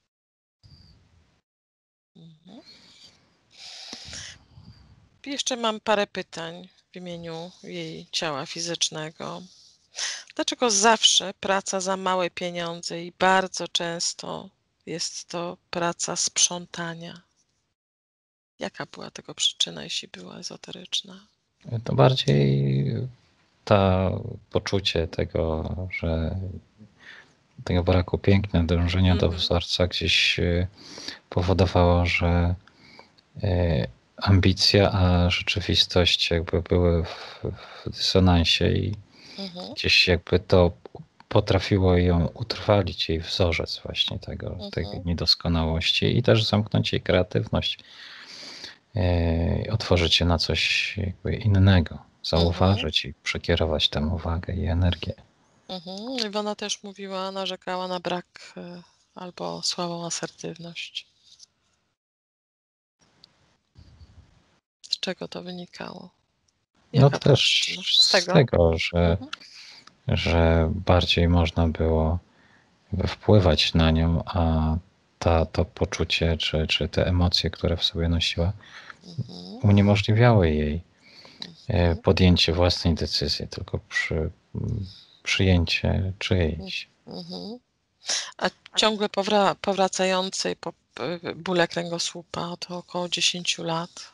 Jeszcze mam parę pytań w imieniu jej ciała fizycznego. Dlaczego zawsze praca za małe pieniądze i bardzo często jest to praca sprzątania? Jaka była tego przyczyna, jeśli była ezoteryczna? To bardziej to poczucie tego, że tego braku piękna, dążenia do wzorca gdzieś powodowało, że ambicja a rzeczywistość jakby były w dysonansie i gdzieś jakby to potrafiło ją utrwalić, jej wzorzec właśnie tej niedoskonałości i też zamknąć jej kreatywność, otworzyć się na coś jakby innego, zauważyć i przekierować tę uwagę i energię. Iwona też mówiła, narzekała na brak albo słabą asertywność. Z czego to wynikało? No też z tego, że bardziej można było wpływać na nią, a to poczucie czy te emocje, które w sobie nosiła, uniemożliwiały jej podjęcie własnej decyzji, tylko przyjęcie czyjejś. A ciągle powracający bóle kręgosłupa to około 10 lat.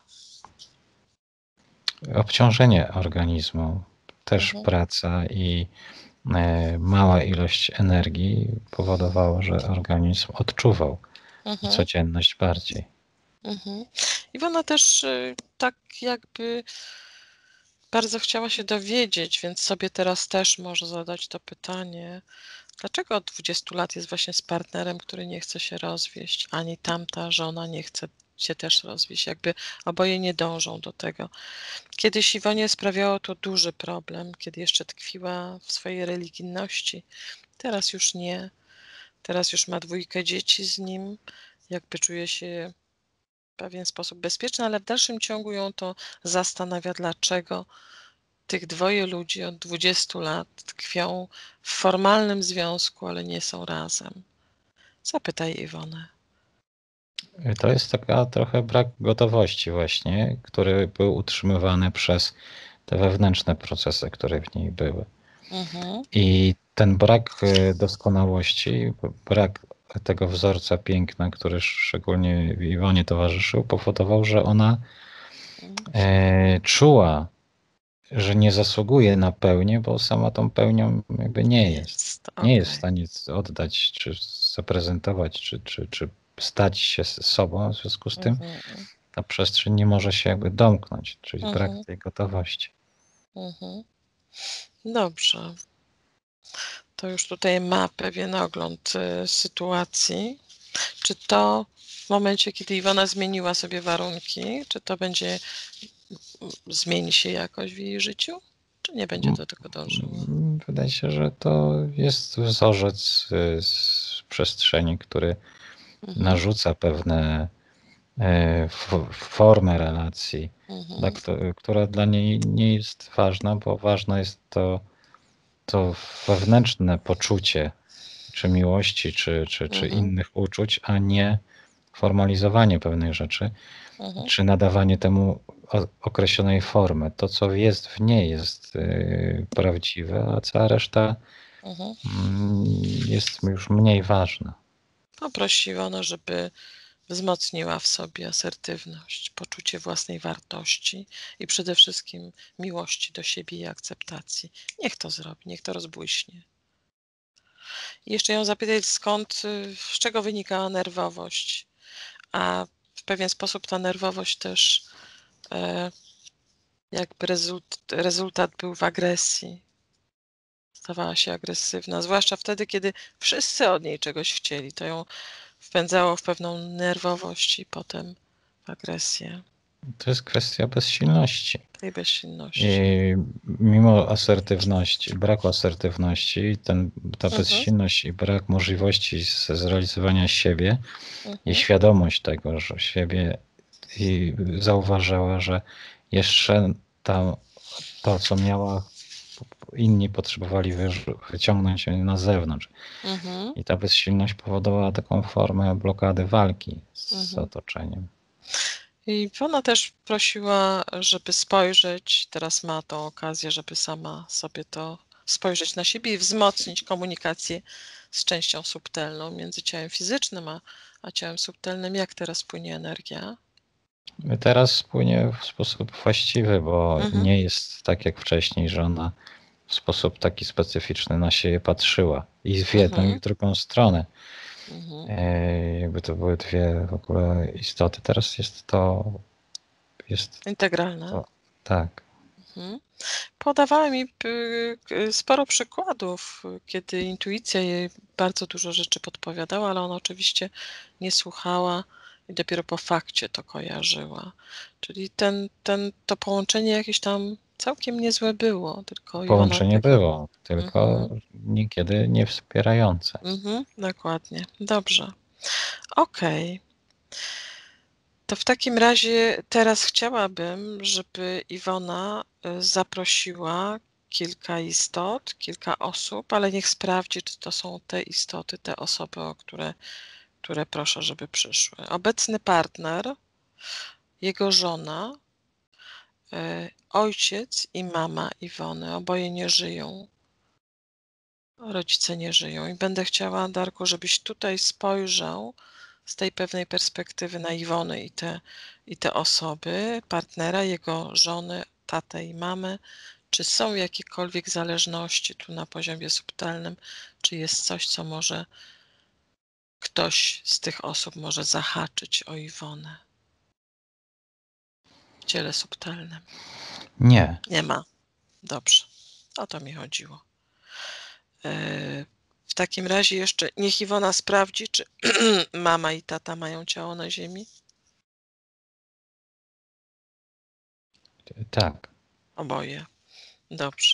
Obciążenie organizmu, też praca i mała ilość energii powodowało, że organizm odczuwał codzienność bardziej. Iwona też tak jakby bardzo chciała się dowiedzieć, więc sobie teraz też może zadać to pytanie, Dlaczego od 20 lat jest właśnie z partnerem, który nie chce się rozwieść, ani tamta żona nie chce się też rozwieść, jakby oboje nie dążą do tego. Kiedyś Iwonie sprawiało to duży problem, kiedy jeszcze tkwiła w swojej religijności. Teraz już nie. Teraz już ma 2 dzieci z nim, jakby czuje się w pewien sposób bezpieczna, ale w dalszym ciągu ją to zastanawia, dlaczego tych 2 ludzi od 20 lat tkwią w formalnym związku, ale nie są razem. Zapytaj Iwonę. To jest taka trochę brak gotowości właśnie, który był utrzymywany przez te wewnętrzne procesy, które w niej były. I ten brak doskonałości, brak tego wzorca piękna, który szczególnie Iwonie towarzyszył, powodował, że ona czuła, że nie zasługuje na pełnię, bo sama tą pełnią jakby nie jest. Nie jest w stanie oddać, czy zaprezentować, czy stać się sobą, w związku z tym ta przestrzeń nie może się jakby domknąć, czyli brak tej gotowości. Dobrze. To już tutaj ma pewien ogląd sytuacji. Czy to w momencie, kiedy Iwona zmieniła sobie warunki, czy to zmieni się jakoś w jej życiu? Czy nie będzie do tego dążyło? Wydaje się, że to jest wzorzec z przestrzeni, który narzuca pewne formę relacji, która dla niej nie jest ważna, bo ważne jest to wewnętrzne poczucie czy miłości, czy innych uczuć, a nie formalizowanie pewnych rzeczy, czy nadawanie temu określonej formy. To, co jest w niej, jest prawdziwe, a cała reszta jest już mniej ważna. Poprosi Iwonę, żeby wzmocniła w sobie asertywność, poczucie własnej wartości i przede wszystkim miłości do siebie i akceptacji. Niech to zrobi, niech to rozbłyśnie. I jeszcze ją zapytać, z czego wynikała nerwowość, a w pewien sposób ta nerwowość też jakby rezultat był w agresji. Stawała się agresywna, zwłaszcza wtedy, kiedy wszyscy od niej czegoś chcieli. To ją wpędzało w pewną nerwowość i potem w agresję. To jest kwestia bezsilności. Tej bezsilności. I mimo asertywności, braku asertywności, ta bezsilność i brak możliwości zrealizowania siebie i świadomość tego, że siebie i zauważyła, że jeszcze to, co miała, inni potrzebowali wyciągnąć na zewnątrz. I ta bezsilność powodowała taką formę blokady walki z otoczeniem. I ona też prosiła, żeby spojrzeć, teraz ma tą okazję, żeby sama sobie to spojrzeć na siebie i wzmocnić komunikację z częścią subtelną między ciałem fizycznym a ciałem subtelnym. Jak teraz płynie energia? Teraz płynie w sposób właściwy, bo nie jest tak jak wcześniej, że ona w sposób taki specyficzny na siebie patrzyła i w jedną i w drugą stronę. Jakby to były dwie w ogóle istoty. Teraz jest to integralne. Tak. Podawała mi sporo przykładów, kiedy intuicja jej bardzo dużo rzeczy podpowiadała, ale ona oczywiście nie słuchała i dopiero po fakcie to kojarzyła. Czyli to połączenie jakieś tam całkiem niezłe było, tylko Połączenie było, tylko niekiedy nie wspierające. Dokładnie. Dobrze. Okej. To w takim razie teraz chciałabym, żeby Iwona zaprosiła kilka istot, kilka osób, ale niech sprawdzi, czy to są te istoty, te osoby, o które proszę, żeby przyszły. Obecny partner, jego żona, ojciec i mama Iwony, oboje nie żyją. Rodzice nie żyją i będę chciała, Darku, żebyś tutaj spojrzał z tej pewnej perspektywy na Iwonę i te osoby, partnera, jego żony, tatę i mamę. Czy są jakiekolwiek zależności tu na poziomie subtelnym? Czy jest coś, co może ktoś z tych osób może zahaczyć o Iwonę w ciele subtelnym? Nie. Nie ma. Dobrze. O to mi chodziło. W takim razie jeszcze niech Iwona sprawdzi, czy mama i tata mają ciało na ziemi. Tak. Oboje. Dobrze.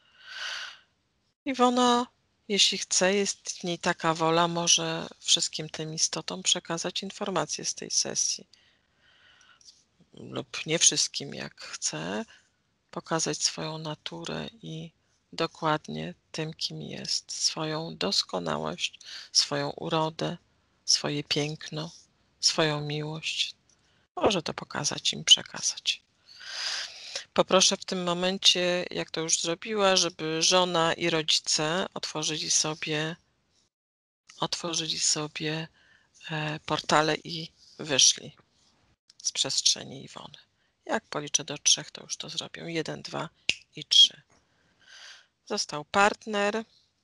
Iwona, jeśli chce, jest w niej taka wola, może wszystkim tym istotom przekazać informacje z tej sesji. Lub nie wszystkim, jak chce, pokazać swoją naturę i dokładnie tym, kim jest, swoją doskonałość, swoją urodę, swoje piękno, swoją miłość. Może to pokazać im, przekazać. Poproszę w tym momencie, jak to już zrobiła, żeby żona i rodzice otworzyli sobie portale i wyszli z przestrzeni Iwony. Jak policzę do 3, to już to zrobią. 1, 2 i 3. Został partner.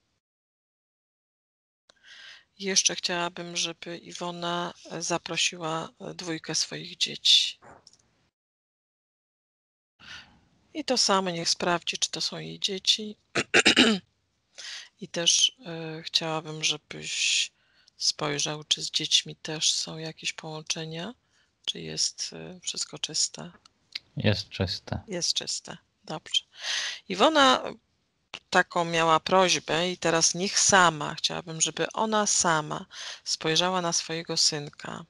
Jeszcze chciałabym, żeby Iwona zaprosiła 2 swoich dzieci. I to samo niech sprawdzi, czy to są jej dzieci. I też chciałabym, żebyś spojrzał, czy z dziećmi też są jakieś połączenia, czy jest wszystko czyste. Jest czyste. Jest czyste. Dobrze. Iwona taką miała prośbę i teraz chciałabym, żeby ona sama spojrzała na swojego synka,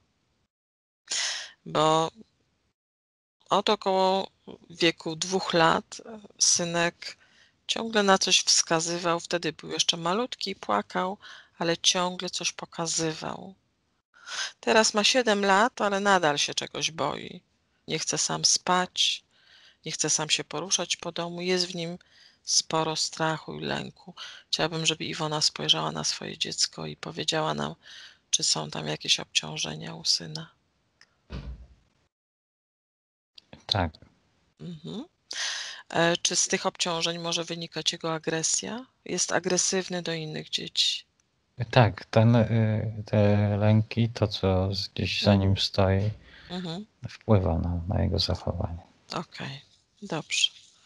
bo od około wieku 2 lat synek ciągle na coś wskazywał, wtedy był jeszcze malutki i płakał, ale ciągle coś pokazywał. Teraz ma 7 lat, ale nadal się czegoś boi. Nie chce sam spać, nie chce sam się poruszać po domu, jest w nim sporo strachu i lęku. Chciałabym, żeby Iwona spojrzała na swoje dziecko i powiedziała nam, czy są tam jakieś obciążenia u syna. Tak. Mhm. Czy z tych obciążeń może wynikać jego agresja? Jest agresywny do innych dzieci. Tak, te lęki, to co gdzieś za nim stoi, wpływa na jego zachowanie. Okej, dobrze.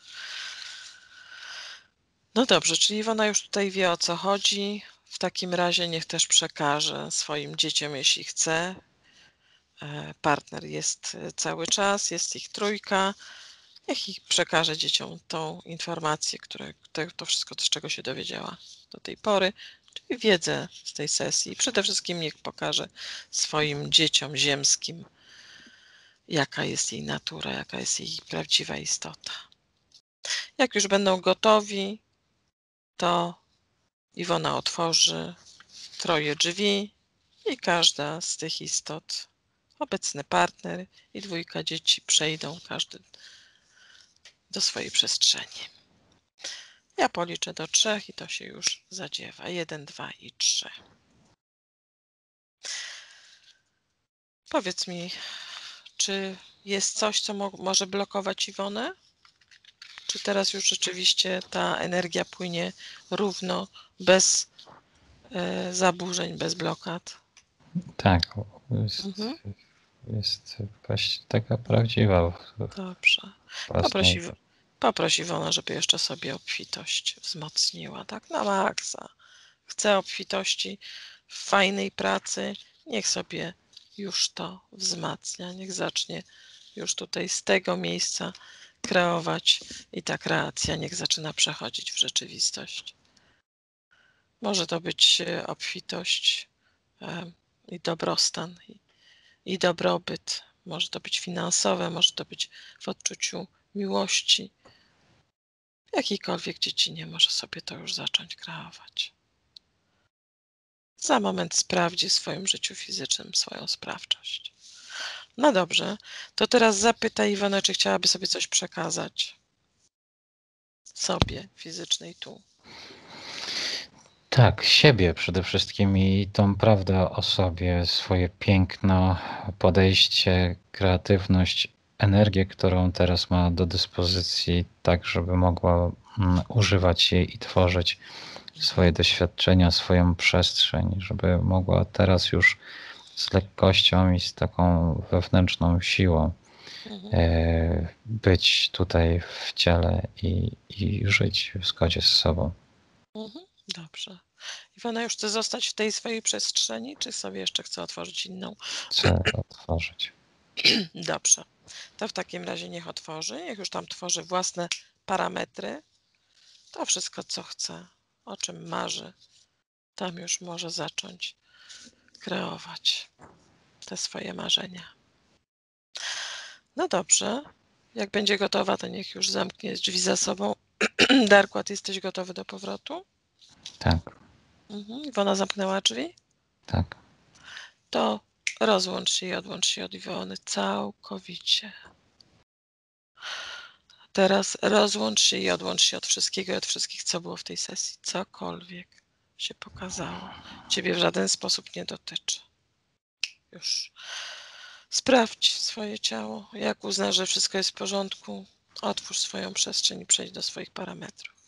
No dobrze, czyli Iwona już tutaj wie, o co chodzi. W takim razie niech też przekaże swoim dzieciom, jeśli chce. Partner jest cały czas, jest ich 3. Niech ich przekaże dzieciom tą informację, to wszystko, z czego się dowiedziała do tej pory, czyli wiedzę z tej sesji. Przede wszystkim niech pokaże swoim dzieciom ziemskim, jaka jest jej natura, jaka jest jej prawdziwa istota. Jak już będą gotowi, to Iwona otworzy 3 drzwi i każda z tych istot, obecny partner i 2 dzieci, przejdą każdy do swojej przestrzeni. Ja policzę do 3 i to się już zadziewa. 1, 2 i 3. Powiedz mi, czy jest coś, co może blokować Iwonę? Czy teraz już rzeczywiście ta energia płynie równo, bez zaburzeń, bez blokad? Tak, jest jakaś taka prawdziwa. Dobrze. Poproś Iwona, żeby jeszcze sobie obfitość wzmocniła, tak na maksa. Chce obfitości w fajnej pracy, niech sobie już to wzmacnia, niech zacznie już tutaj z tego miejsca kreować i ta kreacja niech zaczyna przechodzić w rzeczywistość. Może to być obfitość i dobrostan i dobrobyt. Może to być finansowe, może to być w odczuciu miłości. W jakiejkolwiek dziedzinie może sobie to już zacząć kreować. Za moment sprawdzi w swoim życiu fizycznym swoją sprawczość. No dobrze, to teraz zapytaj Iwonę, czy chciałaby sobie coś przekazać. Sobie, fizycznej tu. Tak, siebie przede wszystkim i tą prawdę o sobie, swoje piękno, podejście, kreatywność, energię, którą teraz ma do dyspozycji, tak żeby mogła używać jej i tworzyć swoje doświadczenia, swoją przestrzeń, żeby mogła teraz już z lekkością i z taką wewnętrzną siłą być tutaj w ciele i żyć w zgodzie z sobą. Dobrze. Iwona już chce zostać w tej swojej przestrzeni, czy sobie jeszcze chce otworzyć inną? Chcę otworzyć. Dobrze. To w takim razie niech otworzy, niech już tam tworzy własne parametry. To wszystko, co chce, o czym marzy, tam już może zacząć kreować te swoje marzenia. No dobrze. Jak będzie gotowa, to niech już zamknie drzwi za sobą. Darkład, jesteś gotowy do powrotu? Tak, Iwona zamknęła drzwi? tak. To rozłącz się i odłącz się od Iwony całkowicie. Teraz rozłącz się i odłącz się od wszystkiego i od wszystkich, co było w tej sesji. Cokolwiek się pokazało, ciebie w żaden sposób nie dotyczy. Już sprawdź swoje ciało. Jak uznasz, że wszystko jest w porządku, otwórz swoją przestrzeń i przejdź do swoich parametrów.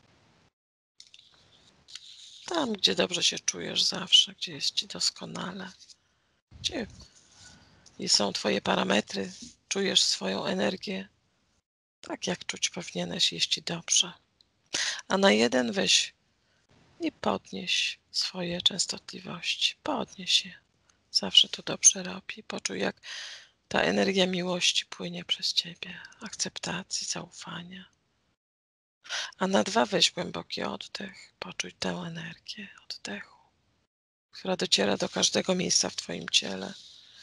Tam, gdzie dobrze się czujesz zawsze, gdzie jest ci doskonale, gdzie są twoje parametry, czujesz swoją energię, tak jak czuć powinieneś, jest ci dobrze. A na jeden weź i podnieś swoje częstotliwości. Podnieś je. Zawsze to dobrze robi. Poczuj, jak ta energia miłości płynie przez ciebie, akceptacji, zaufania. A na dwa weź głęboki oddech. Poczuj tę energię oddechu, która dociera do każdego miejsca w twoim ciele.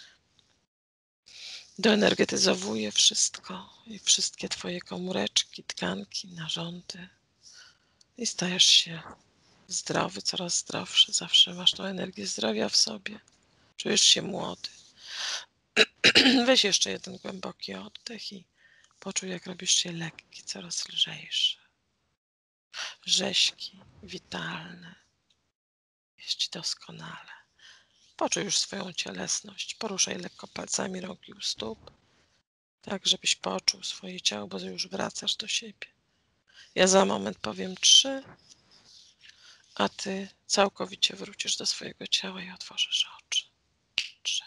Doenergetyzowuje wszystko i wszystkie twoje komóreczki, tkanki, narządy. I stajesz się zdrowy, coraz zdrowszy. Zawsze masz tą energię zdrowia w sobie. Czujesz się młody. Weź jeszcze jeden głęboki oddech i poczuj, jak robisz się lekki, coraz lżejszy. Rześki, witalny. Jest ci doskonale. Poczuj już swoją cielesność. Poruszaj lekko palcami rąk i u stóp, tak żebyś poczuł swoje ciało, bo już wracasz do siebie. Ja za moment powiem 3, a ty całkowicie wrócisz do swojego ciała i otworzysz oczy. 3.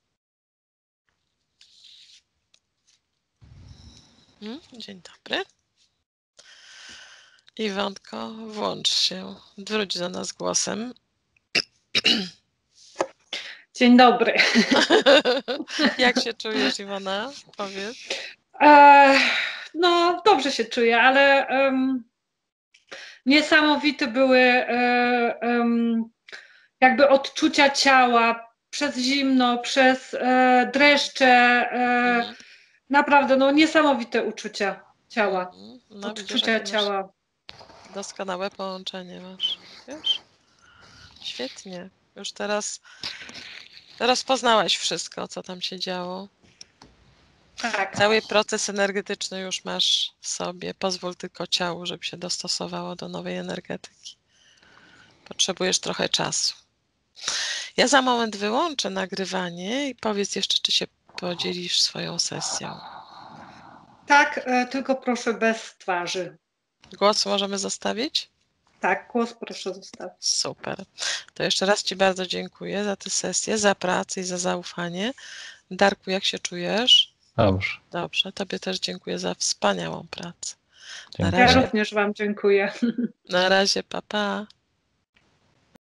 Dzień dobry. Iwonko, włącz się. Wróć do nas głosem. Dzień dobry. Jak się czujesz, Iwona? Powiedz. No, dobrze się czuję, ale niesamowite były jakby odczucia ciała przez zimno, przez dreszcze. Naprawdę, no niesamowite uczucia ciała. No, odczucia widzisz, ciała. Doskonałe połączenie masz. Wiesz? Świetnie. Już teraz poznałaś wszystko, co tam się działo. Tak. Cały proces energetyczny już masz w sobie. Pozwól tylko ciału, żeby się dostosowało do nowej energetyki. Potrzebujesz trochę czasu. Ja za moment wyłączę nagrywanie i powiedz jeszcze, czy się podzielisz swoją sesją. Tak, tylko proszę bez twarzy. Głos możemy zostawić? Tak, głos proszę zostawić. Super. To jeszcze raz ci bardzo dziękuję za tę sesję, za pracę i za zaufanie. Darku, jak się czujesz? Dobrze. Dobrze. Tobie też dziękuję za wspaniałą pracę. Dziękuję. Ja również wam dziękuję. Na razie, pa, pa.